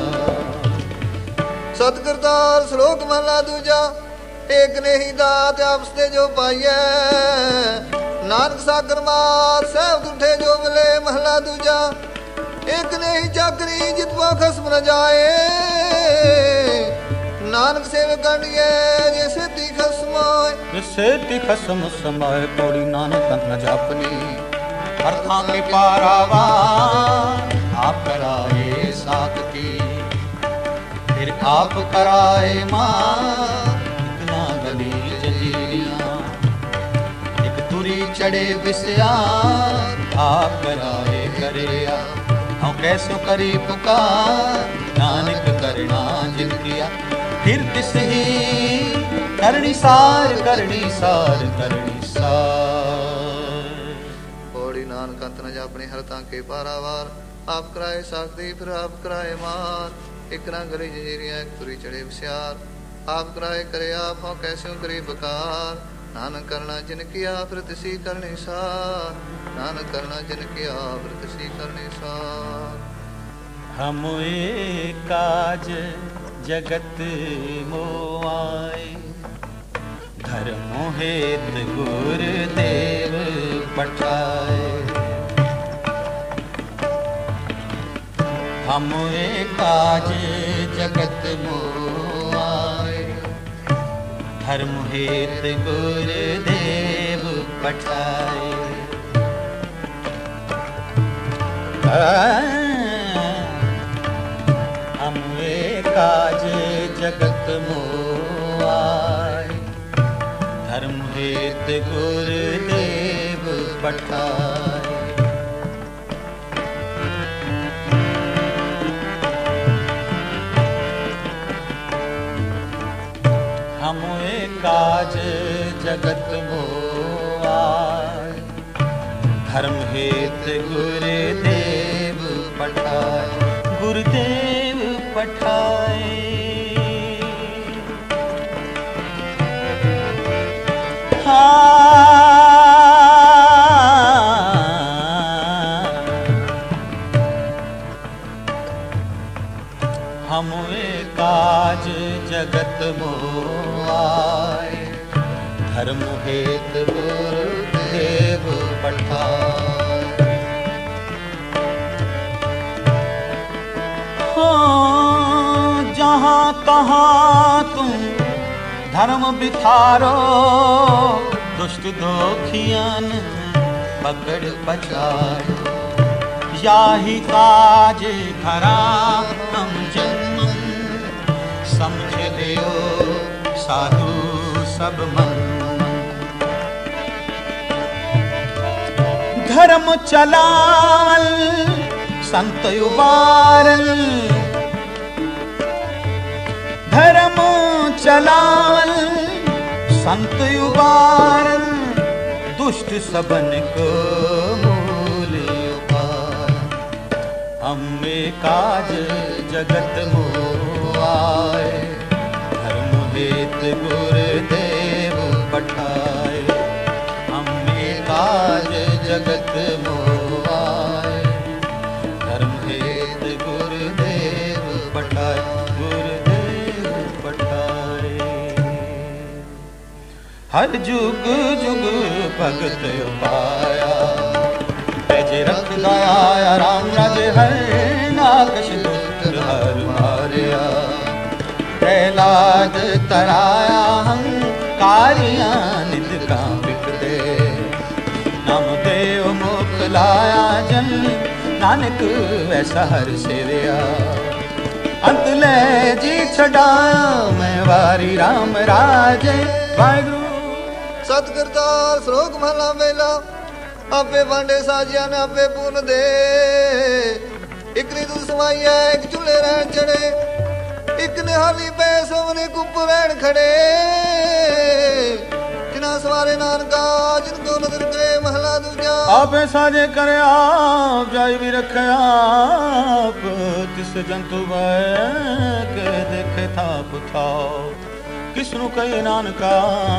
B: ਸਤਿ ਕਰਤਾਰ ਸ਼ਲੋਕ ਮਹਲਾ ਦੂਜਾ। ਏਕ ਨਹੀਂ ਦਾਤ ਆਪਸ ਤੇ ਜੋ ਪਾਈਐ ਨਾਨਕ ਸਾਗਰ ਮਾਤ ਸਹਿਬ ਦੁਠੇ ਜੋ ਮਿਲੇ ਮਹਲਾ ਦੂਜਾ। ਏਕ ਨਹੀਂ ਚਾਕਰੀ ਜਿਤ ਪਾ ਖਸਮ ਨ ਜਾਏ ਨਾਨਕ ਸੇਵ ਗੰਢੀਐ ਜੇ ਸੇਤੀ ਖਸਮਾਏ
A: ਜੇ ਸੇਤੀ ਖਸਮ ਸਮਾਏ ਪੌੜੀ ਨਾਨਕ ਅੰਤ ਨ ਜਾਪਨੀ ਹਰ ਥਾਂ ਕੇ ਪਾਰਾਵਾ ਆਪ ਕਰਾਏ ਸਾਥ फिर आप कराए मार इतना गली जंजीरियां, एक तुरी चढ़े बिस्यार आप कराए करिया। हाँ कैसो करी पुकार नानक करना जिन किया, फिर तिस ही करनी सार करनी सार करनी सार।
B: पौड़ी नानक अंत न जापने हरता के पारावार, आप कराए साखदी फिर आप कराए मार, एक ना गली जंजीरियां एक तुरी चढ़े बिस्यार, आप कराए करे आप हाँ कैसे करी बकार, नानक करना जिन किया फिर तिसी करने सार, नानक करना जिन किया फिर तिसी करने सार।
A: हम एक काज जगत मोआए, धर्म हेत गुरुदेव पठाए। हम एक काज जगत मोआए, धर्म हेत गुरुदेव पठाए। हम एक काज जगत मोआए, धर्म हेत गुरुदेव पठाए। हम एक काज जगत मोआए, धर्म हेत गुरुदेव पठाए। गुरुदेव पठाए हम एक काज जगत मोआए, धर्म हेत गुरुदेव पठाए। जहाँ तहाँ तुम धर्म बिथारो, दुष्ट दोखियन पकड़ पछाड़ो। याही काज खरा हम जन्म, समझ लियो साधु सब मन। धर्म चलावल संत उबारल, धर्म चलावल संत उबारल, दुष्ट सबन को मूल उबार। हम एक काज जगत मोआए, धर्म हेत गुरुदेव पठाए। हम एक काज जगत मोआए, धर्म हेत गुरुदेव पठाए। गुरुदेव पठाए। हर जुग जुग भगत पाया, तेजे रख दया राम राज हर नाकश दुष्ट हर मारिया। प्रहलाद तराया हम कारिया नित कांपिक दे, नाम देव मुख लाया जन नानक वैसा हर सेविया। अंत ले जी छड़ाया मैं वारी राम राजे। वाहिगुरु
B: सत करतार श्लोक महला मेला, आपे बांडे साजिया ने आपे पून दे। एक नी तू समाइया एक चूल्हे रहन चढ़े, एक ने हाली पे सोने कुप रहन खड़े। जिना सवारे नानका जिनको नजर करे महला दूजा।
A: आपे साजे करे आप जाई भी रखे आप, तिस जंतु के देखे था पुथाओ। किसनु कहे नानका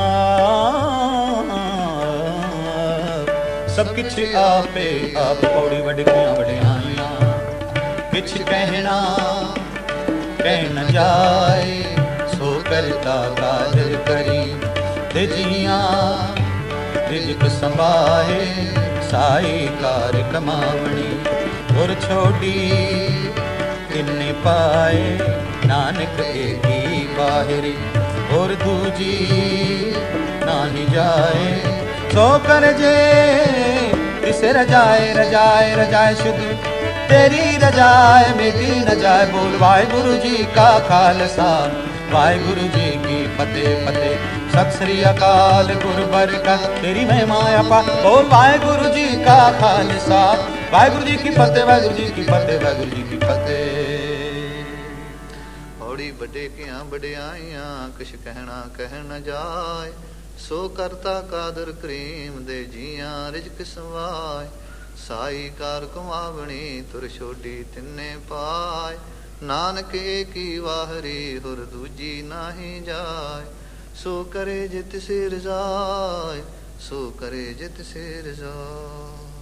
A: सब किछ आपे आप। पौड़ी वडिकियां वडियाइयां किछ कहना कह न जाए, सो करता कादर करी जियां रिजक संभाए। साई कार कमावणी और छोड़ी किन्ने पाए, नानक एकी बाहरी और दूजी नाही जाए। सो कर जे इसे रजाए रजाए रजाए शुद्ध तेरी रजाए मेरी न जाए। बोल वाहिगुरु जी का खालसा वाहिगुरु जी की फतेह फतेह। सत श्री अकाल गुरु बरकत तेरी महिमा अपार। बोल वाहिगुरु जी का खालसा वाहिगुरु जी की फतेह वाहिगुरु जी की फतेह वाहिगुरु जी की फतेह।
B: हौड़ी बड़े किया बड़ियाइयां किश कहना कह न जाए। सो करता कादर करीम दे जियां रिजक सवाय। साई कार कुमावणी तुर छोडी तिन्ने पाए। नानक की वाहरी हुर दूजी नाही जाए। सो करे जित से रजाए सो करे जित से रजाए।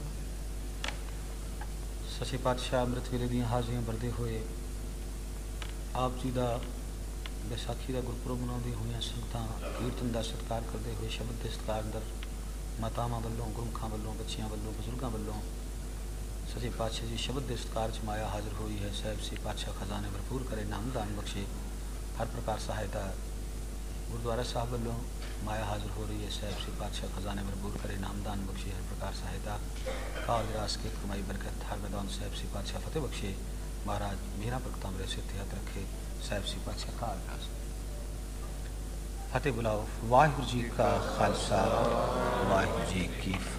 A: सच्चे पातशाह ਅੰਮ੍ਰਿਤ ਵੇਲੇ ਦੀਆਂ ਹਾਜ਼ਰੀਆਂ ਭਰਦੇ ਹੋਏ ਆਪ ਜੀ ਦਾ ਵਿਸਾਖੀ ਦਾ ਗੁਰਪੁਰਬ ਮਨਾਉਂਦੇ ਹੋਈਆਂ ਸੰਗਤਾਂ ਕੀਰਤਨ ਦਾ ਸਤਿਕਾਰ ਕਰਦੇ ਹੋਏ ਸ਼ਬਦ ਦੇ ਸਤਿਕਾਰ ਅੰਦਰ ਮਾਤਾਵਾਂ ਵੱਲੋਂ ਗੁਰਮੁਖਾਂ ਵੱਲੋਂ ਬੱਚਿਆਂ ਵੱਲੋਂ ਬਜ਼ੁਰਗਾਂ ਵੱਲੋਂ ਸੱਚੇ ਪਾਤਸ਼ਾਹ ਜੀ ਸ਼ਬਦ ਦੇ ਸਤਿਕਾਰ 'ਚ ਮਾਇਆ ਹਾਜ਼ਰ ਹੋਈ ਹੈ। ਸਾਹਿਬ ਸੇ ਪਾਤਸ਼ਾਹ ਖਜ਼ਾਨੇ ਭਰਪੂਰ ਕਰੇ ਨਾਮਦਾਨ ਬਖਸ਼ੇ। ਹਰ ਪ੍ਰਕਾਰ ਸਹਾਇਤਾ ਗੁਰਦੁਆਰਾ ਸਾਹਿਬ ਵੱਲੋਂ ਮਾਇਆ ਹਾਜ਼ਰ ਹੋ ਰਹੀ है। ਸਾਹਿਬ ਸੇ ਪਾਤਸ਼ਾਹ खजाने भरपूर करे नामदान बख्शे। हर प्रकार सहायता काल रास के कमाई बरकत हर मैदान साहब सी पातशाह फतेह बख्शे। महाराज मेरा बरकतां मेरे सिर ते हथ रखे। साहब सी पातशाह काल रास फतेह बुलाओ। वाहिगुरू जी का खालसा वाहिगुरू जी की